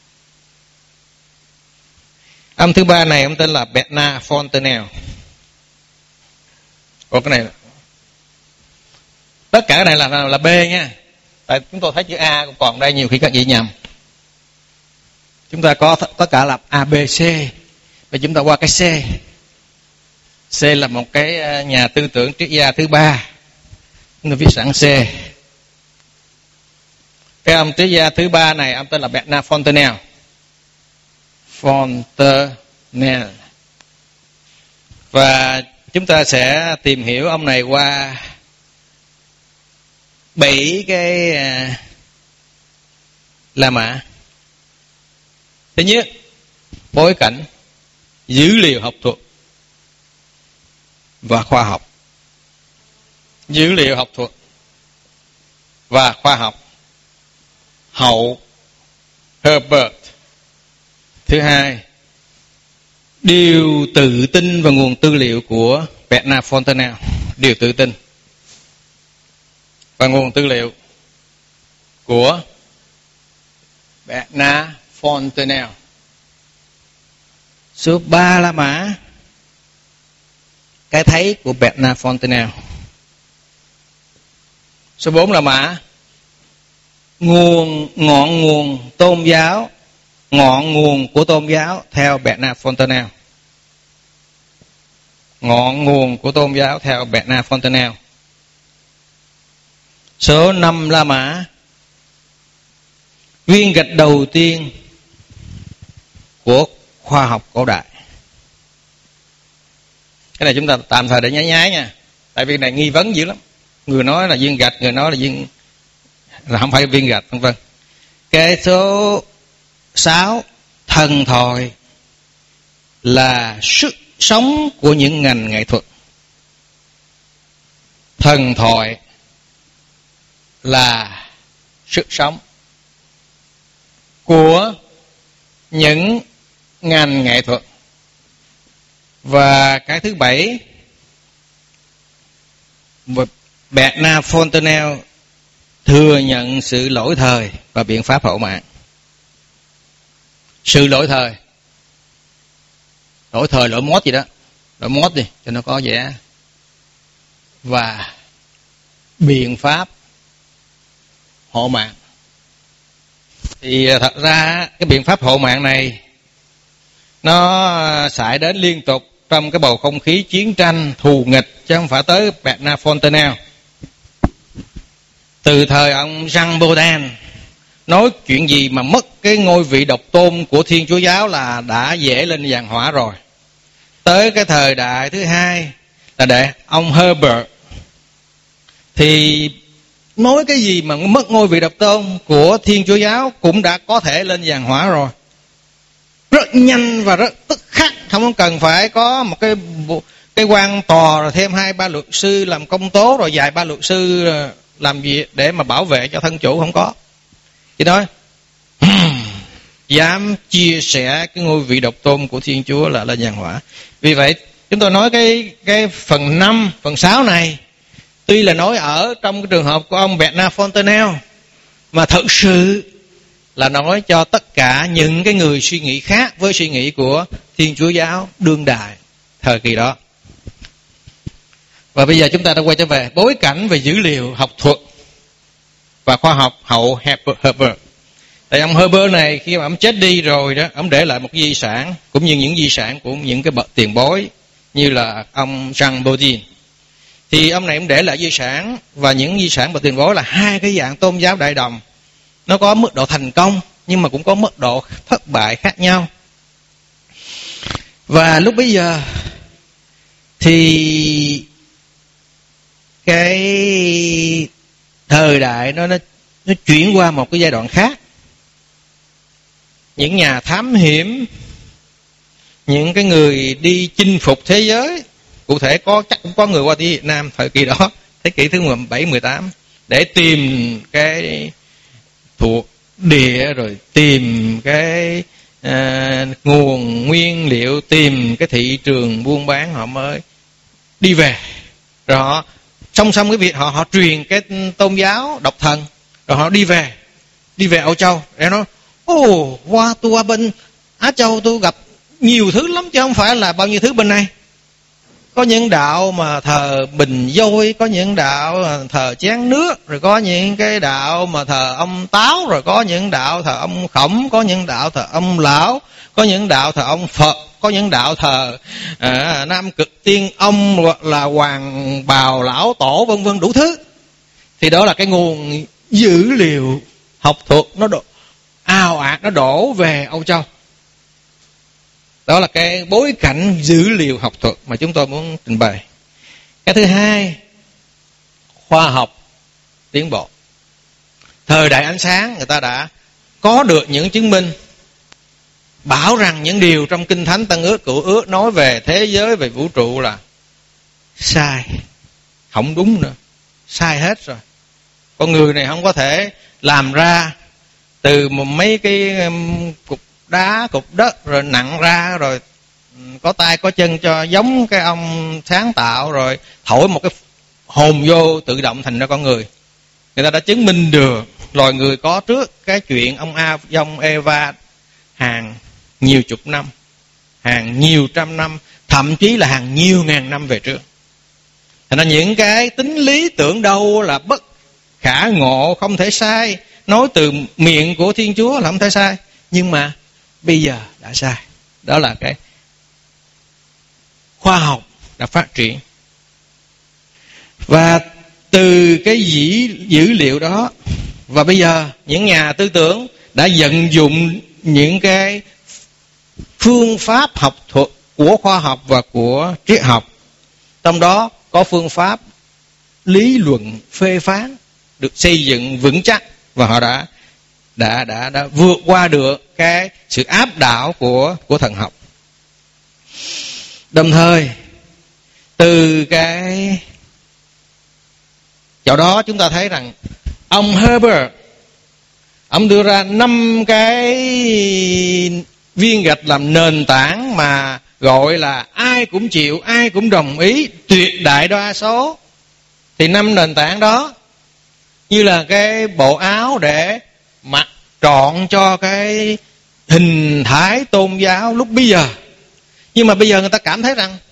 S1: Ông thứ ba này ông tên là Bernard Fontenelle. Cái này, tất cả cái này là B nha. Tại chúng tôi thấy chữ A còn đây nhiều khi các vị nhầm. Chúng ta có tất cả là A, B, C. Và chúng ta qua cái C. C là một cái nhà tư tưởng triết gia thứ ba. Chúng ta viết sẵn C. Cái ông triết gia thứ ba này ông tên là Bernard Fontenelle. Fontenelle. Và chúng ta sẽ tìm hiểu ông này qua 7 cái La Mã. Thứ nhất, bối cảnh, dữ liệu học thuật và khoa học. dữ liệu học thuật và khoa học hậu Herbert. Thứ hai, điều tự tin và nguồn tư liệu của Bernard Fontenelle. Điều tự tin và nguồn tư liệu của Bernard Fontenelle. Số 3 La Mã, cái thấy của Bernard Fontenelle. Số 4 La Mã, ngọn nguồn tôn giáo, ngọn nguồn của tôn giáo theo Bernard Fontenelle. Ngọn nguồn của tôn giáo theo Bernard Fontenelle. Số 5 La Mã, viên gạch đầu tiên của khoa học cổ đại. Cái này chúng ta tạm thời để nhái nha, tại vì này nghi vấn dữ lắm. Người nói là viên gạch, người nói là không phải viên gạch, vân vân. Cái số 6, thần thoại là sức sống của những ngành nghệ thuật. Thần thoại là sức sống của những ngành nghệ thuật. Và cái thứ 7, Bernard Fontenelle thừa nhận sự lỗi thời và biện pháp hậu mạng. Sự lỗi thời, lỗi mốt gì đó, lỗi mốt đi cho nó có vẻ, và biện pháp hộ mạng. Thì thật ra cái biện pháp hộ mạng này nó xảy đến liên tục trong cái bầu không khí chiến tranh thù nghịch, chứ không phải tới Bernard Fontenelle. Từ thời ông Jean Baudin nói chuyện gì mà mất cái ngôi vị độc tôn của Thiên Chúa giáo là đã dễ lên giàn hỏa rồi. Tới cái thời đại thứ hai là để ông Herbert thì nói cái gì mà mất ngôi vị độc tôn của Thiên Chúa giáo cũng đã có thể lên giàn hỏa rồi. Rất nhanh và rất tức khắc, không cần phải có một cái quan tòa rồi thêm 2-3 luật sư làm công tố rồi vài 3 luật sư làm gì để mà bảo vệ cho thân chủ, không có. Chỉ nói dám chia sẻ cái ngôi vị độc tôn của Thiên Chúa là lên giàn hỏa. Vì vậy chúng tôi nói cái phần 5, phần 6 này tuy là nói ở trong cái trường hợp của ông Bernard Fontenelle, mà thật sự là nói cho tất cả những cái người suy nghĩ khác với suy nghĩ của Thiên Chúa giáo đương đại thời kỳ đó. Và bây giờ chúng ta đã quay trở về bối cảnh về dữ liệu học thuật và khoa học hậu Herbert. Tại ông Herbert này khi mà ông chết đi rồi đó, ông để lại một di sản cũng như những di sản của những cái bậc tiền bối như là ông Jean Baudin. Thì ông này ông để lại di sản, và những di sản bậc tiền bối là 2 cái dạng tôn giáo đại đồng. Nó có mức độ thành công nhưng mà cũng có mức độ thất bại khác nhau. Và lúc bấy giờ thì cái thời đại nó chuyển qua một cái giai đoạn khác. Những nhà thám hiểm, những cái người đi chinh phục thế giới, cụ thể chắc cũng có người qua Việt Nam thời kỳ đó, thế kỷ thứ 17-18, để tìm cái thuộc địa, rồi tìm cái nguồn nguyên liệu, tìm cái thị trường buôn bán, họ mới đi về. Rồi họ song song cái việc họ truyền cái tôn giáo độc thần, rồi họ đi về Âu Châu để nói qua bên Á Châu tôi gặp nhiều thứ lắm chứ không phải là bao nhiêu thứ bên này. Có những đạo mà thờ bình dôi, có những đạo thờ chén nước, rồi có những cái đạo mà thờ ông Táo, rồi có những đạo thờ ông Khổng, có những đạo thờ ông Lão, có những đạo thờ ông Phật, có những đạo thờ Nam Cực Tiên Ông, hoặc là Hoàng Bào Lão Tổ, vân vân, đủ thứ. Thì đó là cái nguồn dữ liệu học thuật nó ào ạt nó đổ về Âu Châu. Đó là cái bối cảnh dữ liệu học thuật mà chúng tôi muốn trình bày. Cái thứ hai, khoa học tiến bộ. Thời đại ánh sáng người ta đã có được những chứng minh bảo rằng những điều trong Kinh Thánh, Tân Ước, Cựu Ước nói về thế giới, về vũ trụ là sai, không đúng nữa. sai hết rồi. Con người này không có thể làm ra từ mấy cái cục đá, cục đất rồi nặng ra, rồi có tay có chân cho giống cái ông sáng tạo, rồi thổi một cái hồn vô tự động thành ra con người. Người ta đã chứng minh được loài người có trước cái chuyện ông Adam Eva hàng nhiều chục năm, hàng nhiều trăm năm, thậm chí là hàng nhiều ngàn năm về trước. Thành ra những cái tính lý tưởng đâu là bất khả ngộ, không thể sai, nói từ miệng của Thiên Chúa là không thể sai, nhưng mà bây giờ đã sai. Đó là cái khoa học đã phát triển. Và từ cái dữ liệu đó, và bây giờ những nhà tư tưởng đã vận dụng những cái phương pháp học thuật của khoa học và của triết học. Trong đó có phương pháp lý luận phê phán được xây dựng vững chắc, và họ đã vượt qua được cái sự áp đảo của thần học. Đồng thời từ cái chỗ đó chúng ta thấy rằng ông Herbert, ông đưa ra 5 cái viên gạch làm nền tảng mà gọi là ai cũng chịu, ai cũng đồng ý, tuyệt đại đa số. Thì 5 nền tảng đó như là cái bộ áo để mặc trọn cho cái hình thái tôn giáo lúc bấy giờ. Nhưng mà bây giờ người ta cảm thấy rằng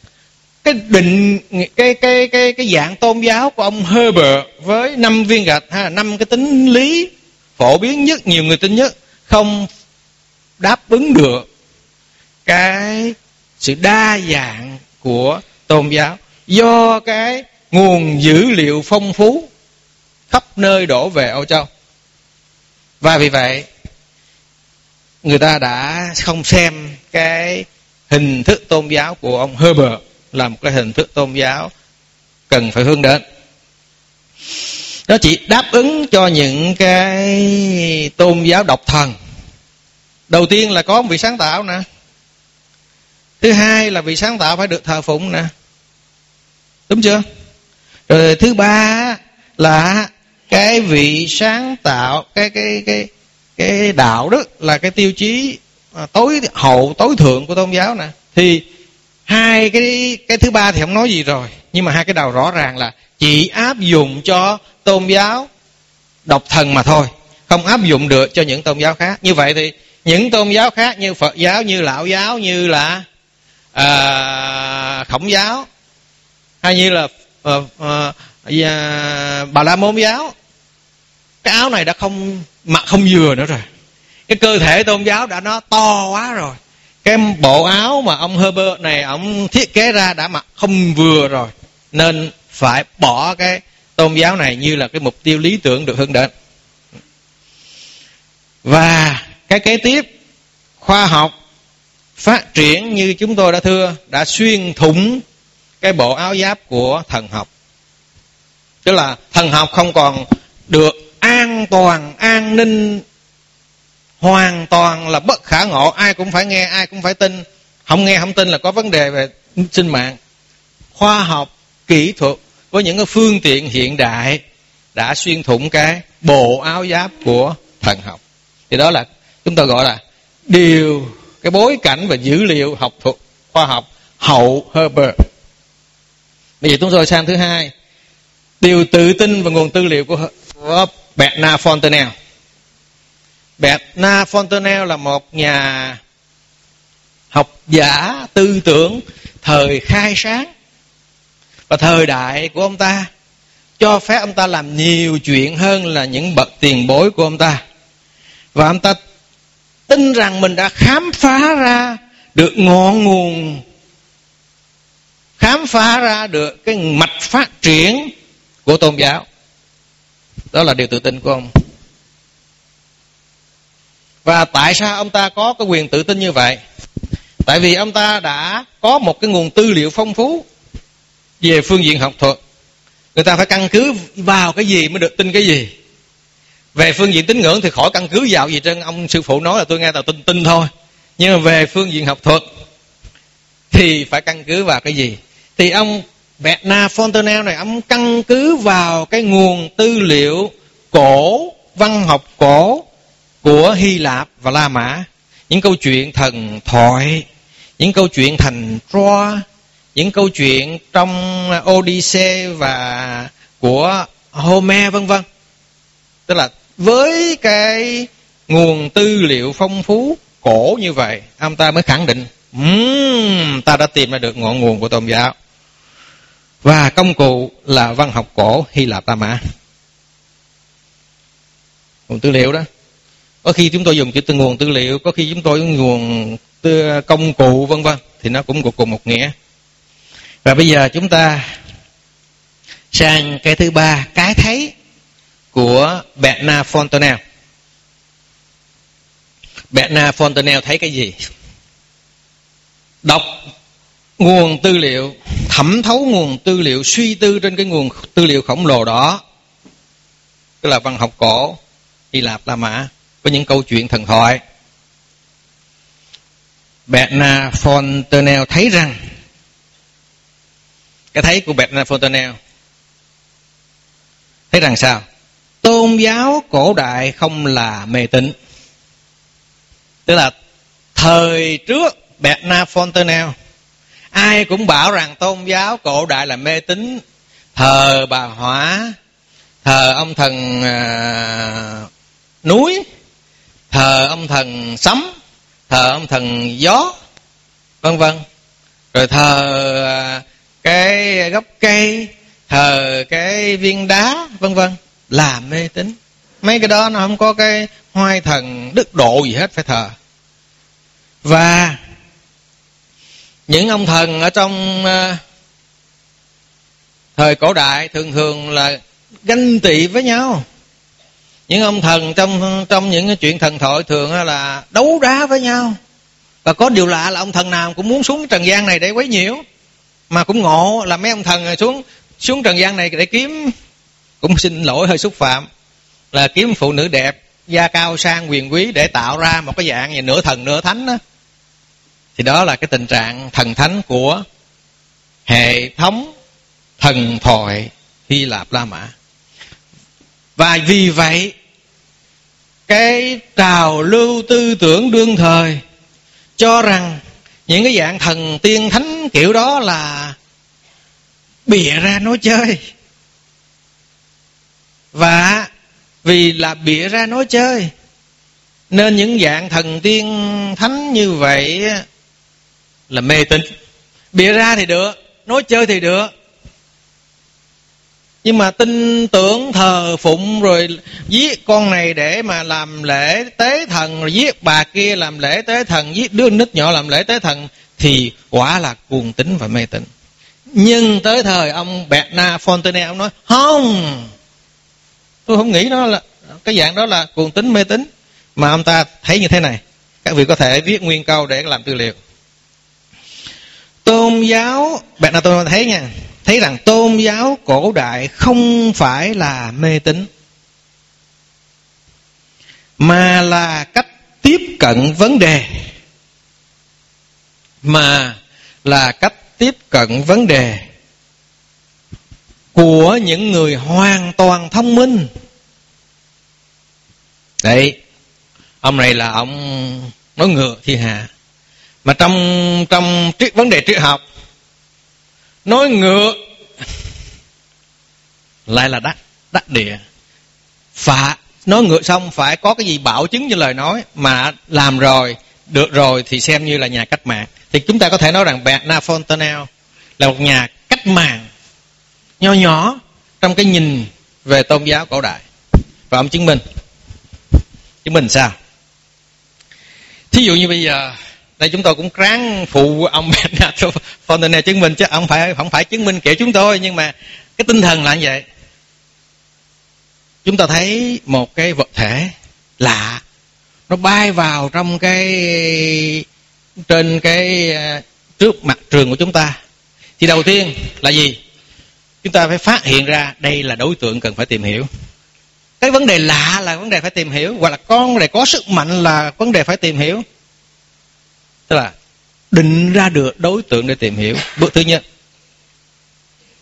S1: cái dạng tôn giáo của ông Herbert với 5 viên gạch, 5 cái tính lý phổ biến nhất, nhiều người tin nhất, không đáp ứng được cái sự đa dạng của tôn giáo do cái nguồn dữ liệu phong phú khắp nơi đổ về Âu Châu. Và vì vậy người ta đã không xem cái hình thức tôn giáo của ông Herbert là một cái hình thức tôn giáo cần phải hướng đến. Nó chỉ đáp ứng cho những cái tôn giáo độc thần. Đầu tiên là có một vị sáng tạo nè. Thứ hai là vị sáng tạo phải được thờ phụng nè. Đúng chưa? Rồi thứ ba là cái vị sáng tạo, cái đạo đức là cái tiêu chí tối thượng của tôn giáo nè. Thì hai cái thứ ba thì không nói gì rồi, nhưng mà hai cái đầu rõ ràng là chỉ áp dụng cho tôn giáo độc thần mà thôi, không áp dụng được cho những tôn giáo khác. Như vậy thì những tôn giáo khác như Phật giáo, như Lão giáo, như là Khổng giáo, hay như là Bà La Môn giáo, cái áo này đã không mặc không vừa nữa rồi. Cái cơ thể tôn giáo đã nó to quá rồi. Cái bộ áo mà ông Herbert này ông thiết kế ra đã mặc không vừa rồi, nên phải bỏ cái tôn giáo này như là cái mục tiêu lý tưởng được hướng đến. Và cái kế tiếp, khoa học phát triển như chúng tôi đã thưa, đã xuyên thủng cái bộ áo giáp của thần học. Tức là thần học không còn được an toàn, an ninh, hoàn toàn là bất khả ngộ, ai cũng phải nghe, ai cũng phải tin. Không nghe không tin là có vấn đề về sinh mạng. Khoa học, kỹ thuật với những cái phương tiện hiện đại đã xuyên thủng cái bộ áo giáp của thần học. Thì đó là chúng ta gọi là cái bối cảnh và dữ liệu học thuật khoa học hậu Herbert. Bây giờ chúng tôi sang thứ hai, điều tự tin và nguồn tư liệu của Bernard Fontenelle. Bernard Fontenelle là một nhà học giả tư tưởng thời khai sáng, và thời đại của ông ta cho phép ông ta làm nhiều chuyện hơn là những bậc tiền bối của ông ta. Và ông ta tin rằng mình đã khám phá ra được ngọn nguồn, khám phá ra được cái mạch phát triển của tôn giáo. Đó là điều tự tin của ông. Và tại sao ông ta có cái quyền tự tin như vậy? Tại vì ông ta đã có một cái nguồn tư liệu phong phú về phương diện học thuật. Người ta phải căn cứ vào cái gì mới được tin cái gì. Về phương diện tín ngưỡng thì khỏi căn cứ vào gì trên. Ông sư phụ nói là tôi nghe tao tin thôi. Nhưng mà về phương diện học thuật thì phải căn cứ vào cái gì? Thì ông Bernard Fontenelle này ông căn cứ vào cái nguồn tư liệu cổ, văn học cổ của Hy Lạp và La Mã, những câu chuyện thần thoại, những câu chuyện thành Troy, những câu chuyện trong Odyssey và của Homer vân vân. Tức là với cái nguồn tư liệu phong phú cổ như vậy, ông ta mới khẳng định ta đã tìm ra được ngọn nguồn của tôn giáo. Và công cụ là văn học cổ Hy Lạp La Mã. Nguồn tư liệu đó. Có khi chúng tôi dùng chữ nguồn tư liệu, có khi chúng tôi dùng nguồn công cụ vân vân, thì nó cũng cùng một nghĩa. Và bây giờ chúng ta sang cái thứ ba, cái thấy của Bernard Fontenelle. Bernard Fontenelle thấy cái gì? Đọc nguồn tư liệu, thẩm thấu nguồn tư liệu, suy tư trên cái nguồn tư liệu khổng lồ đó, tức là văn học cổ Hy Lạp La Mã với những câu chuyện thần thoại. Bernard Fontenelle thấy rằng, cái thấy của Bernard Fontenelle thấy rằng sao? Tôn giáo cổ đại không là mê tín. Tức là thời trước Bernard Fontenelle, ai cũng bảo rằng tôn giáo cổ đại là mê tín, thờ bà Hỏa, thờ ông thần núi, thờ ông thần sấm, thờ ông thần gió, vân vân, rồi thờ cái gốc cây, thờ cái viên đá, vân vân, là mê tín. Mấy cái đó nó không có cái hoài thần đức độ gì hết phải thờ. Và những ông thần ở trong thời cổ đại thường thường là ganh tị với nhau. Những ông thần trong những cái chuyện thần thoại thường là đấu đá với nhau. Và có điều lạ là ông thần nào cũng muốn xuống trần gian này để quấy nhiễu. Mà cũng ngộ là mấy ông thần xuống trần gian này để kiếm, cũng xin lỗi hơi xúc phạm, là kiếm phụ nữ đẹp, da cao sang quyền quý để tạo ra một cái dạng như nửa thần nửa thánh đó. Thì đó là cái tình trạng thần thánh của hệ thống thần thoại Hy Lạp La Mã. Và vì vậy cái trào lưu tư tưởng đương thời cho rằng những cái dạng thần tiên thánh kiểu đó là bịa ra nói chơi. Và vì là bịa ra nói chơi nên những dạng thần tiên thánh như vậy là mê tín. Bịa ra thì được, nói chơi thì được, nhưng mà tin tưởng thờ phụng rồi giết con này để mà làm lễ tế thần, rồi giết bà kia làm lễ tế thần, giết đứa nít nhỏ làm lễ tế thần, thì quả là cuồng tín và mê tín. Nhưng tới thời ông Bernard Fontenelle, ông nói không, tôi không nghĩ nó là cái dạng đó là cuồng tín mê tín. Mà ông ta thấy như thế này, các vị có thể viết nguyên câu để làm tư liệu. Tôn giáo, Bernard Fontenelle thấy nha, thấy rằng tôn giáo cổ đại không phải là mê tín, mà là cách tiếp cận vấn đề, của những người hoàn toàn thông minh. Đấy, ông này là ông nói ngược thiên hạ. Mà trong vấn đề triết học, nói ngược lại là đắc địa. Nói ngược xong phải có cái gì bảo chứng cho lời nói, mà làm rồi, được rồi thì xem như là nhà cách mạng. Thì chúng ta có thể nói rằng Bernard Fontenelle là một nhà cách mạng nho nhỏ trong cái nhìn về tôn giáo cổ đại. Và ông chứng minh sao? Thí dụ như bây giờ đây chúng tôi cũng ráng phụ ông Bernard Fontenelle chứng minh, chứ ông không phải chứng minh kiểu chúng tôi, nhưng mà cái tinh thần là như vậy. Chúng ta thấy một cái vật thể lạ, nó bay vào trong trên cái trước mặt trường của chúng ta, thì đầu tiên là gì? Chúng ta phải phát hiện ra đây là đối tượng cần phải tìm hiểu. Cái vấn đề lạ là vấn đề phải tìm hiểu, hoặc là con này có sức mạnh là vấn đề phải tìm hiểu. Tức là định ra được đối tượng để tìm hiểu. Bước thứ nhất.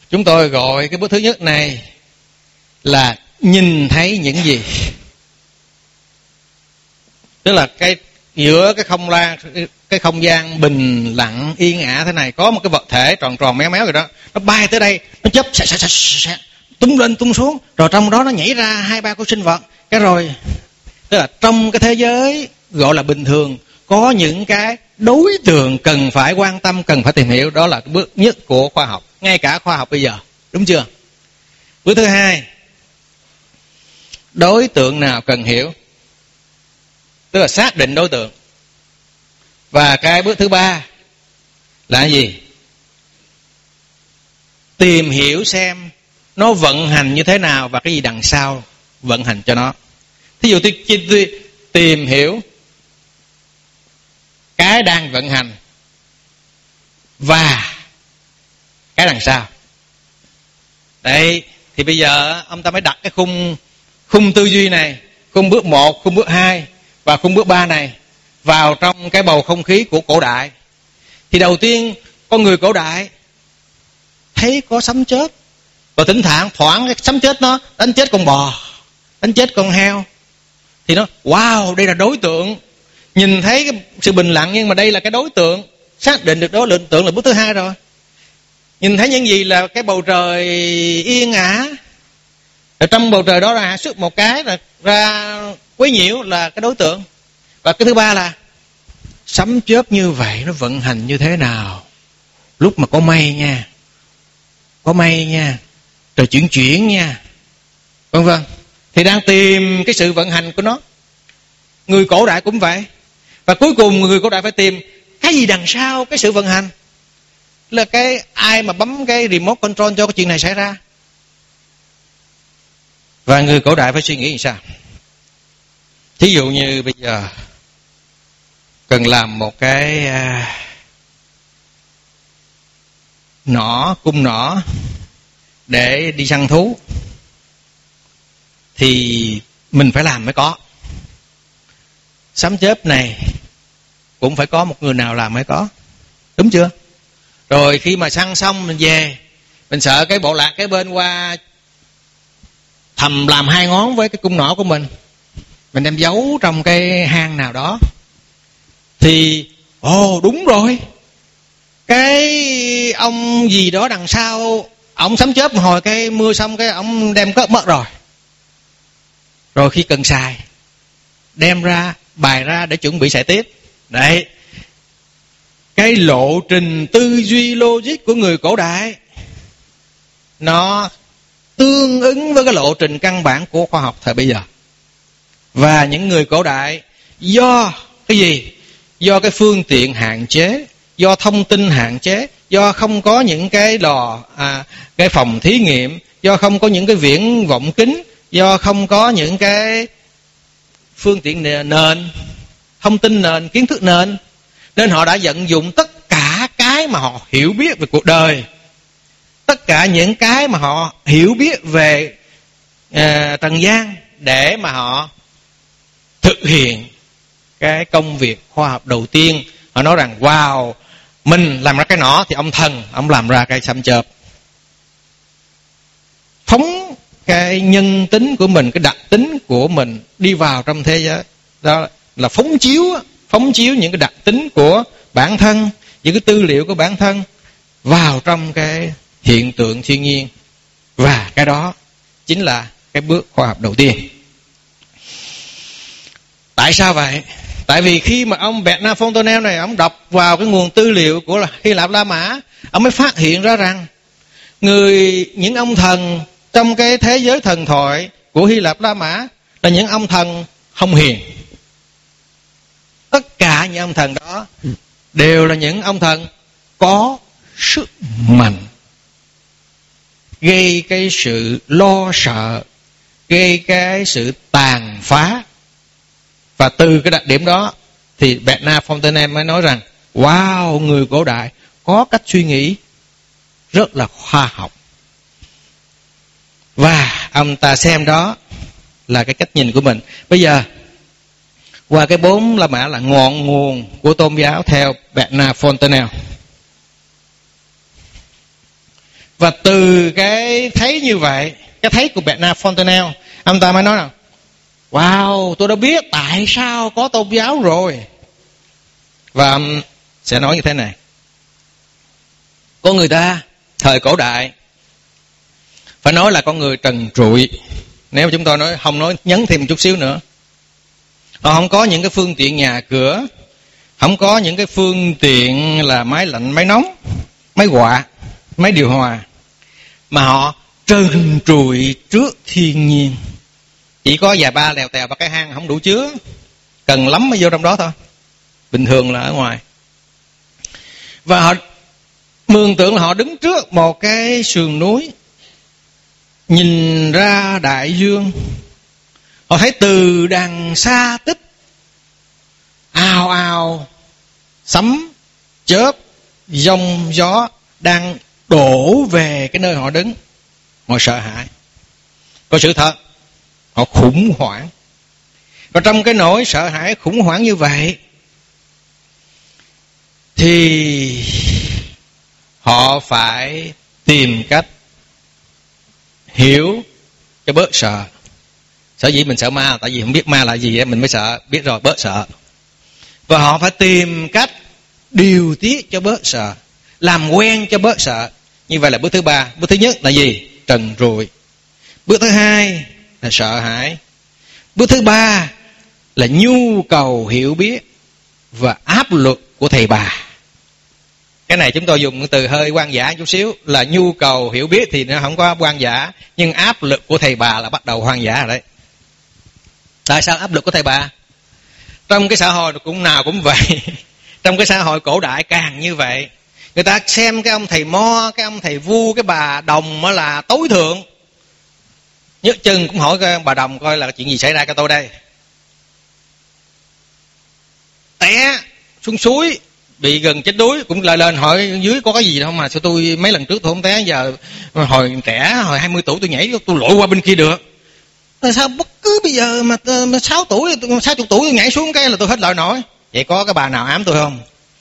S1: Chúng tôi gọi cái bước thứ nhất này là nhìn thấy những gì. Tức là giữa cái không gian bình lặng yên ả thế này, có một cái vật thể tròn tròn méo méo rồi đó, nó bay tới đây, nó chớp tung lên tung xuống, rồi trong đó nó nhảy ra 2-3 con sinh vật. Cái rồi, tức là trong cái thế giới gọi là bình thường, có những cái đối tượng cần phải quan tâm, cần phải tìm hiểu. Đó là cái bước nhất của khoa học, ngay cả khoa học bây giờ, đúng chưa? Bước thứ hai, đối tượng nào cần hiểu, tức là xác định đối tượng. Và cái bước thứ ba là gì? Tìm hiểu xem nó vận hành như thế nào và cái gì đằng sau vận hành cho nó. Thí dụ tôi tìm hiểu cái đang vận hành và cái đằng sau. Đấy, thì bây giờ ông ta mới đặt cái khung tư duy này, khung bước 1, khung bước 2 và khung bước 3 này vào trong cái bầu không khí của cổ đại. Thì đầu tiên con người cổ đại thấy có sấm chớp, và thỉnh thoảng cái sấm chớp nó đánh chết con bò, đánh chết con heo, thì nó wow, đây là đối tượng. Nhìn thấy cái sự bình lặng, nhưng mà đây là cái đối tượng, xác định được đối tượng là bước thứ hai rồi. Nhìn thấy những gì là cái bầu trời yên ả, ở trong bầu trời đó là hạ xuất một cái là ra quấy nhiễu là cái đối tượng. Và cái thứ ba là sấm chớp như vậy nó vận hành như thế nào, lúc mà có mây nha, có mây nha, trời chuyển nha, vân vân, thì đang tìm cái sự vận hành của nó. Người cổ đại cũng vậy. Và cuối cùng người cổ đại phải tìm cái gì đằng sau cái sự vận hành, là cái ai mà bấm cái remote control cho cái chuyện này xảy ra. Và người cổ đại phải suy nghĩ như sao? Thí dụ như bây giờ cần làm một cái cung nỏ để đi săn thú, thì mình phải làm mới có. Sấm chớp này cũng phải có một người nào làm mới có, đúng chưa? Rồi khi mà săn xong mình về, mình sợ cái bộ lạc cái bên qua thầm làm 2 ngón với cái cung nỏ của mình đem giấu trong cái hang nào đó, thì đúng rồi, cái ông gì đó đằng sau ông sấm chớp một hồi, cái mưa xong cái ông đem cất mất rồi. Rồi khi cần xài đem ra bài ra để chuẩn bị xài tiếp. Đấy, cái lộ trình tư duy logic của người cổ đại nó tương ứng với cái lộ trình căn bản của khoa học thời bây giờ. Và những người cổ đại do cái gì? Do cái phương tiện hạn chế, do thông tin hạn chế, do không có những cái cái phòng thí nghiệm, do không có những cái viễn vọng kính, do không có những cái phương tiện nền, thông tin nền, kiến thức nền, nên họ đã vận dụng tất cả cái mà họ hiểu biết về cuộc đời, tất cả những cái mà họ hiểu biết về trần gian để mà họ thực hiện cái công việc khoa học đầu tiên. Họ nói rằng wow, mình làm ra cái nỏ thì ông thần ông làm ra cái sấm chớp. Phóng cái nhân tính của mình, cái đặc tính của mình đi vào trong thế giới, đó là phóng chiếu những cái đặc tính của bản thân, những cái tư liệu của bản thân vào trong cái hiện tượng thiên nhiên. Và cái đó chính là cái bước khoa học đầu tiên. Tại sao vậy? Tại vì khi mà ông Bernard Fontenelle này, ông đọc vào cái nguồn tư liệu của Hy Lạp La Mã, ông mới phát hiện ra rằng những ông thần trong cái thế giới thần thoại của Hy Lạp La Mã là những ông thần không hiền. Tất cả những ông thần đó đều là những ông thần có sức mạnh, gây cái sự lo sợ, gây cái sự tàn phá. Và từ cái đặc điểm đó thì Bernard Fontenelle mới nói rằng wow, người cổ đại có cách suy nghĩ rất là khoa học. Và ông ta xem đó là cái cách nhìn của mình. Bây giờ qua cái 4 La Mã là ngọn nguồn của tôn giáo theo Bernard Fontenelle. Và từ cái thấy như vậy, cái thấy của Bernard Fontenelle, ông ta mới nói là wow, tôi đã biết tại sao có tôn giáo rồi. Và sẽ nói như thế này. Con người ta thời cổ đại phải nói là con người trần trụi. Nếu chúng tôi không nói nhấn thêm một chút xíu nữa, họ không có những cái phương tiện nhà cửa, không có những cái phương tiện là máy lạnh, máy nóng, máy quạt, máy điều hòa, mà họ trần trụi trước thiên nhiên. Chỉ có vài ba lèo tèo và cái hang không đủ chứa, cần lắm mới vô trong đó thôi, bình thường là ở ngoài. Và họ mường tượng là họ đứng trước một cái sườn núi, nhìn ra đại dương. Họ thấy từ đằng xa tích ào ào sấm chớp giông gió đang đổ về cái nơi họ đứng. Họ sợ hãi. Có sự thật, họ khủng hoảng. Và trong cái nỗi sợ hãi khủng hoảng như vậy thì họ phải tìm cách hiểu cho bớt sợ. Sở dĩ mình sợ ma tại vì không biết ma là gì, mình mới sợ, biết rồi bớt sợ. Và họ phải tìm cách điều tiết cho bớt sợ, làm quen cho bớt sợ. Như vậy là bước thứ ba. Bước thứ nhất là gì? Trần trụi. Bước thứ hai là sợ hãi. Bước thứ ba là nhu cầu hiểu biết và áp lực của thầy bà. Cái này chúng tôi dùng từ hơi quan giả chút xíu, là nhu cầu hiểu biết thì nó không có quan giả, nhưng áp lực của thầy bà là bắt đầu hoang dã rồi đấy. Tại sao áp lực của thầy bà? Trong cái xã hội cũng nào cũng vậy. Trong cái xã hội cổ đại càng như vậy. Người ta xem cái ông thầy mo, cái ông thầy vu, cái bà đồng đó là tối thượng. Nhất chừng cũng hỏi cái bà đồng coi là chuyện gì xảy ra cho tôi đây. Té xuống suối, bị gần chết đuối, cũng lại lên hỏi dưới có cái gì đâu mà sao tôi mấy lần trước tôi không té, giờ hồi trẻ, hồi 20 tuổi tôi nhảy, tôi lội qua bên kia được. Sao bất cứ bây giờ mà 60 tuổi tôi nhảy xuống cái là tôi hết lời nổi. Vậy có cái bà nào ám tôi không?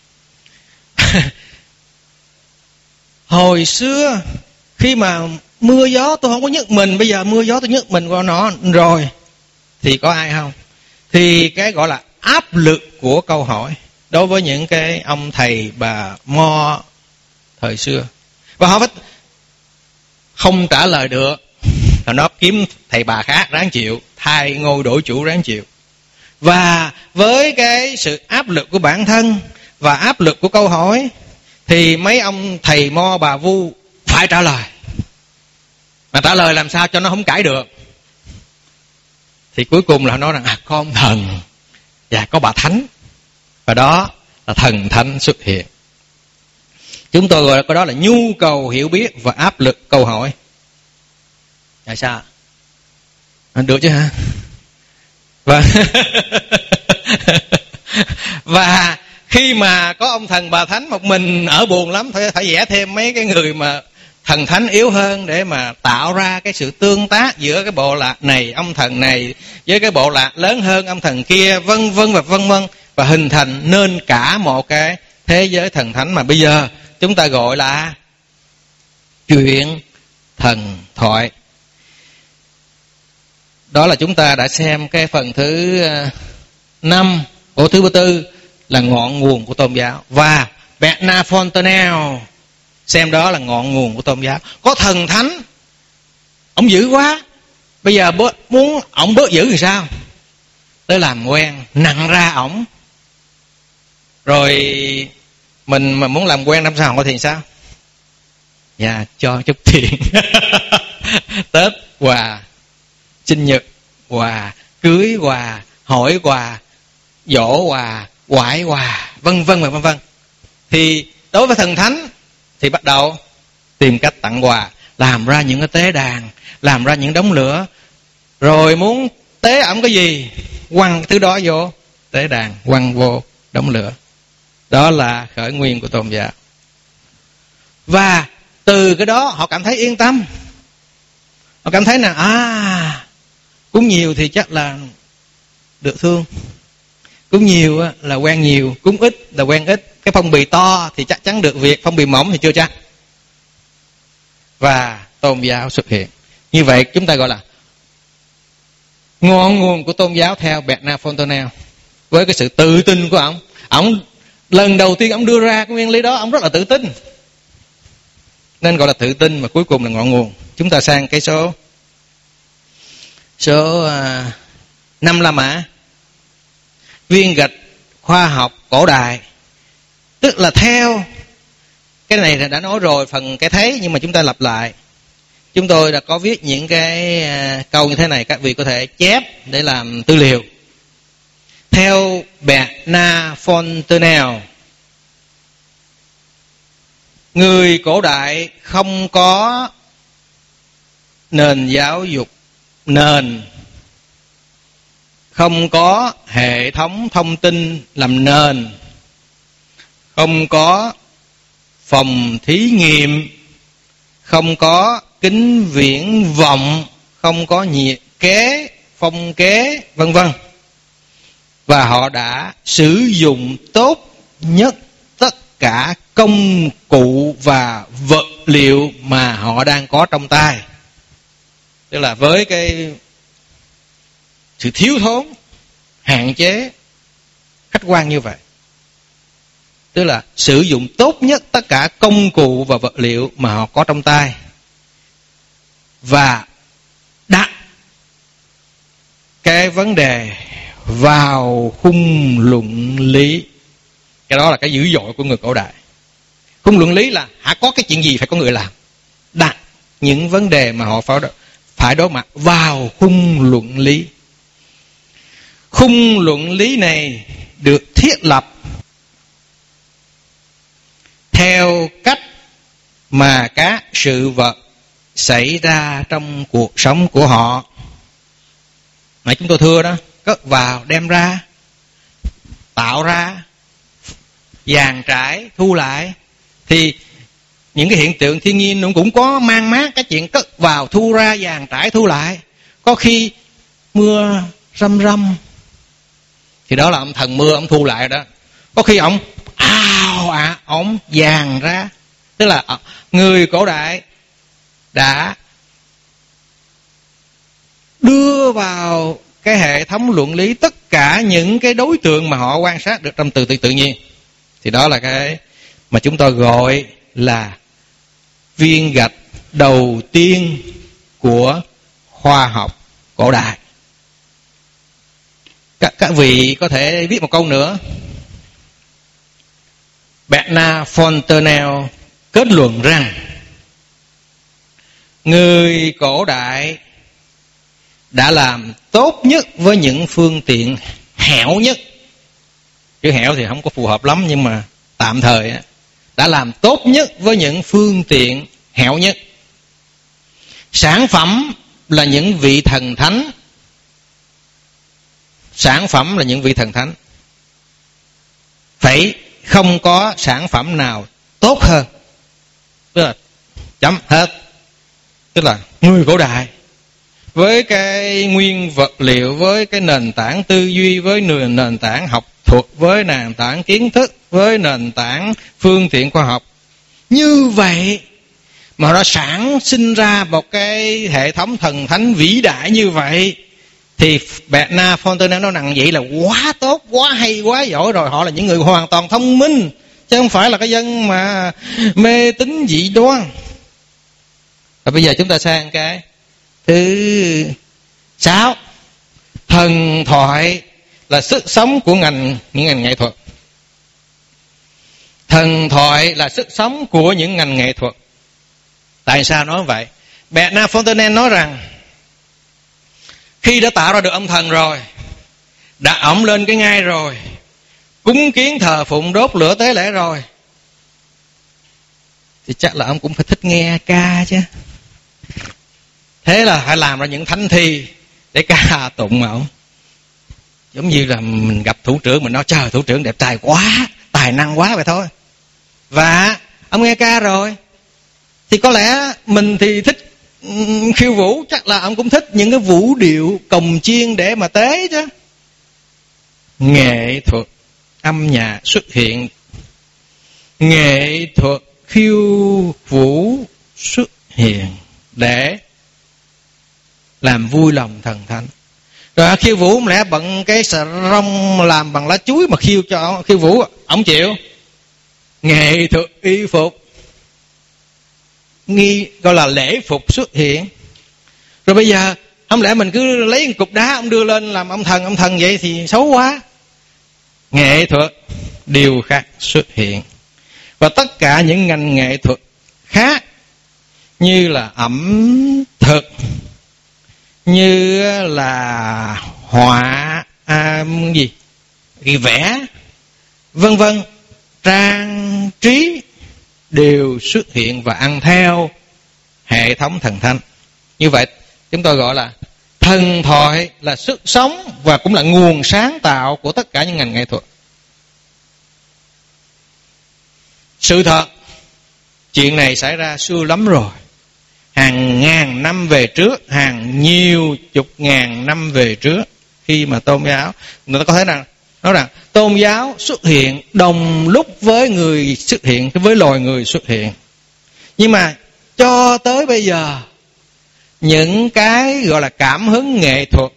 S1: Hồi xưa khi mà mưa gió tôi không có nhức mình, bây giờ mưa gió tôi nhức mình qua nó rồi, thì có ai không? Thì cái gọi là áp lực của câu hỏi đối với những cái ông thầy bà mo thời xưa. Và họ phải không trả lời được, và nó kiếm thầy bà khác ráng chịu, thay ngôi đổi chủ ráng chịu. Và với cái sự áp lực của bản thân và áp lực của câu hỏi thì mấy ông thầy mo bà vu phải trả lời. Mà trả lời làm sao cho nó không cãi được. Thì cuối cùng là nói rằng có ông thần và có bà thánh. Và đó là thần thánh xuất hiện. Chúng tôi gọi là cái đó là nhu cầu hiểu biết và áp lực câu hỏi. Tại sao? Được chứ hả? Và khi mà có ông thần bà thánh một mình ở buồn lắm, phải vẽ thêm mấy cái người mà thần thánh yếu hơn để mà tạo ra cái sự tương tác giữa cái bộ lạc này, ông thần này với cái bộ lạc lớn hơn ông thần kia, vân vân và vân vân, và hình thành nên cả một cái thế giới thần thánh mà bây giờ chúng ta gọi là chuyện thần thoại. Đó là chúng ta đã xem cái phần thứ 5 của thứ 4 là ngọn nguồn của tôn giáo. Và Bernard Fontenelle xem đó là ngọn nguồn của tôn giáo. Có thần thánh, ông dữ quá, bây giờ muốn ổng bớt dữ thì sao? Tới làm quen, nặng ra ổng. Rồi mình mà muốn làm quen năm sau thì sao? Dạ, cho chút tiền. Tết quà, sinh nhật quà, cưới quà, hỏi quà, dỗ quà, quải quà, vân vân và vân vân. Thì đối với thần thánh thì bắt đầu tìm cách tặng quà, làm ra những cái tế đàn, làm ra những đống lửa. Rồi muốn tế ẩm cái gì, quăng thứ đó vô tế đàn, quăng vô đống lửa. Đó là khởi nguyên của tôn giáo. Và từ cái đó họ cảm thấy yên tâm. Họ cảm thấy là cúng nhiều thì chắc là được thương, cúng nhiều là quen nhiều, cúng ít là quen ít. Cái phong bì to thì chắc chắn được việc, phong bì mỏng thì chưa chắc. và tôn giáo xuất hiện. Như vậy chúng ta gọi là ngọn nguồn của tôn giáo theo Bernard Fontenelle. Với cái sự tự tin của ông lần đầu tiên ông đưa ra cái nguyên lý đó, ông rất là tự tin, nên gọi là tự tin, mà cuối cùng là ngọn nguồn. Chúng ta sang cái số 5 La Mã, viên gạch khoa học cổ đại. Tức là theo cái này đã nói rồi phần cái thấy, nhưng mà chúng ta lặp lại. Chúng tôi đã có viết những cái câu như thế này, các vị có thể chép để làm tư liệu. Theo Bernard Fontenelle, người cổ đại không có nền giáo dục nền, không có hệ thống thông tin làm nền, không có phòng thí nghiệm, không có kính viễn vọng, không có nhiệt kế, phong kế, vân vân. Và họ đã sử dụng tốt nhất tất cả công cụ và vật liệu mà họ đang có trong tay. Tức là với cái sự thiếu thốn, hạn chế, khách quan như vậy, tức là sử dụng tốt nhất tất cả công cụ và vật liệu mà họ có trong tay, và đặt cái vấn đề vào khung luận lý. Cái đó là cái dữ dội của người cổ đại. Khung luận lý là có cái chuyện gì phải có người làm. Đặt những vấn đề mà họ phải đối mặt vào khung luận lý. Khung luận lý này được thiết lập theo cách mà các sự vật xảy ra trong cuộc sống của họ. Mà chúng tôi thưa đó, cất vào, đem ra, tạo ra, dàn trải, thu lại. Thì những cái hiện tượng thiên nhiên nó cũng có mang mát cái chuyện cất vào, thu ra, dàn trải, thu lại. Có khi mưa râm râm, thì đó là ông thần mưa, ông thu lại đó. Có khi ông ông dàn ra. Tức là người cổ đại đã đưa vào cái hệ thống luận lý tất cả những cái đối tượng mà họ quan sát được trong tự nhiên. Thì đó là cái mà chúng tôi gọi là viên gạch đầu tiên của khoa học cổ đại. Các vị có thể viết một câu nữa. Bernard Fontenelle kết luận rằng người cổ đại đã làm tốt nhất với những phương tiện hẻo nhất. Chữ hẻo thì không có phù hợp lắm, nhưng mà tạm thời đã làm tốt nhất với những phương tiện hẻo nhất. Sản phẩm là những vị thần thánh. Sản phẩm là những vị thần thánh. Phải không có sản phẩm nào tốt hơn. Tức là chấm hết. Tức là người cổ đại với cái nguyên vật liệu, với cái nền tảng tư duy, với nền tảng học thuật, với nền tảng kiến thức, với nền tảng phương tiện khoa học, như vậy mà nó sản sinh ra một cái hệ thống thần thánh vĩ đại như vậy, thì Bernard Fontenelle nói rằng vậy là quá tốt, quá hay, quá giỏi rồi. Họ là những người hoàn toàn thông minh, chứ không phải là cái dân mà mê tín dị đoan. Và bây giờ chúng ta sang cái thứ 6. Thần thoại là sức sống của những ngành nghệ thuật. Thần thoại là sức sống của những ngành nghệ thuật. Tại sao nói vậy? Bernard Fontenelle nói rằng khi đã tạo ra được ông thần rồi, đặt ổng lên cái ngai rồi, cúng kiến thờ phụng, đốt lửa tế lễ rồi, thì chắc là ông cũng phải thích nghe ca chứ. Thế là phải làm ra những thánh thi để ca tụng ổng. Giống như là mình gặp thủ trưởng, mình nói trời, thủ trưởng đẹp trai quá, tài năng quá vậy thôi. Và ông nghe ca rồi, thì có lẽ mình thì thích khiêu vũ, chắc là ông cũng thích những cái vũ điệu cồng chiên để mà tế chứ. Nghệ thuật âm nhạc xuất hiện, nghệ thuật khiêu vũ xuất hiện để làm vui lòng thần thánh. Rồi khiêu vũ không lẽ bận cái xà rong làm bằng lá chuối mà khiêu vũ ổng chịu? Nghệ thuật y phục nghi gọi là lễ phục xuất hiện. Rồi bây giờ không lẽ mình cứ lấy một cục đá ông đưa lên làm ông thần vậy thì xấu quá. Nghệ thuật điều khác xuất hiện. Và tất cả những ngành nghệ thuật khác như là ẩm thực, như là họa vẽ, vân vân, trang trí đều xuất hiện và ăn theo hệ thống thần thánh. Như vậy chúng tôi gọi là thần thoại là sức sống và cũng là nguồn sáng tạo của tất cả những ngành nghệ thuật. Sự thật, chuyện này xảy ra xưa lắm rồi, hàng ngàn năm về trước, hàng nhiều chục ngàn năm về trước, khi mà tôn giáo, người ta có thể nói rằng tôn giáo xuất hiện đồng lúc với người xuất hiện, với loài người xuất hiện. Nhưng mà cho tới bây giờ, những cái gọi là cảm hứng nghệ thuật,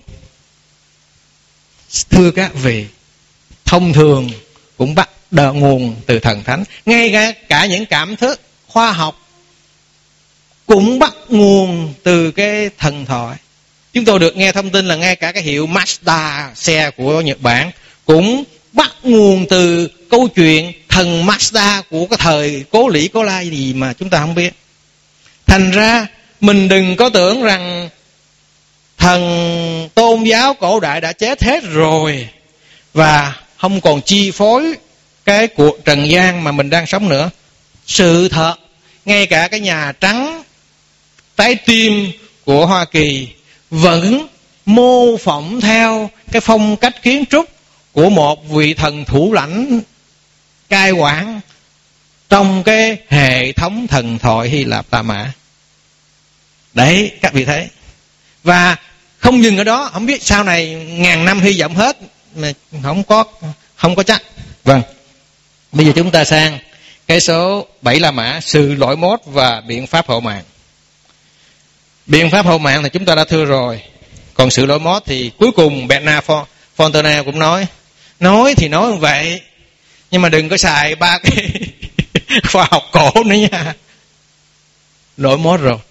S1: thưa các vị, thông thường cũng bắt đầu nguồn từ thần thánh. Ngay cả những cảm thức khoa học cũng bắt nguồn từ cái thần thoại. Chúng tôi được nghe thông tin là ngay cả cái hiệu Mazda xe của Nhật Bản cũng bắt nguồn từ câu chuyện thần Mazda của cái thời Cố Lý Cố Lai gì mà chúng ta không biết. Thành ra mình đừng có tưởng rằng thần tôn giáo cổ đại đã chết hết rồi và không còn chi phối cái cuộc trần gian mà mình đang sống nữa. Sự thật, ngay cả cái Nhà Trắng, trái tim của Hoa Kỳ vẫn mô phỏng theo cái phong cách kiến trúc của một vị thần thủ lãnh cai quản trong cái hệ thống thần thoại Hy Lạp La Mã. Đấy, các vị thấy. Và không dừng ở đó, không biết sau này ngàn năm hy vọng hết mà không có chắc. Vâng. Bây giờ chúng ta sang cái số 7 La Mã, sự lỗi mốt và biện pháp hộ mạng. Biện pháp hộ mạng thì chúng ta đã thưa rồi. Còn sự lỗi mốt thì cuối cùng Bernard Fontenelle cũng nói thì nói như vậy, nhưng mà đừng có xài ba cái khoa học cổ nữa nha. Lỗi mốt rồi.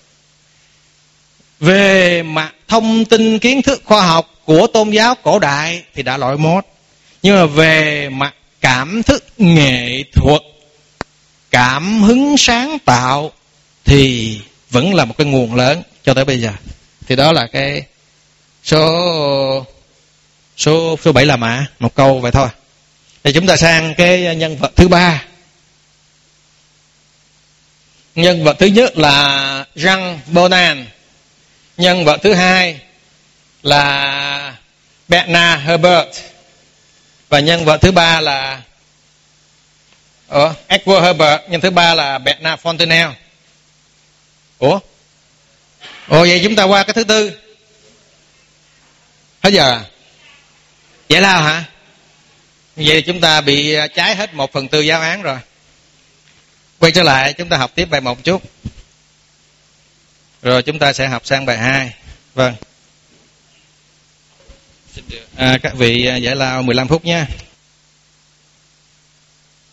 S1: Về mặt thông tin kiến thức khoa học của tôn giáo cổ đại thì đã lỗi mốt, nhưng mà về mặt cảm thức nghệ thuật, cảm hứng sáng tạo thì vẫn là một cái nguồn lớn cho tới bây giờ. Thì đó là cái số 7 La Mã, một câu vậy thôi. Thì chúng ta sang cái nhân vật thứ ba. Nhân vật thứ nhất là Jean Bonan. Nhân vật thứ hai là Bernard Herbert. Và nhân vật thứ ba là Edward Herbert. Nhân thứ ba là Bernard Fontenelle. Ủa vậy chúng ta qua cái thứ tư. Hết giờ giải lao hả? Vậy chúng ta bị trái hết 1/4 giáo án rồi. Quay trở lại chúng ta học tiếp bài 1 chút, rồi chúng ta sẽ học sang bài 2. Vâng. Các vị giải lao 15 phút nhé.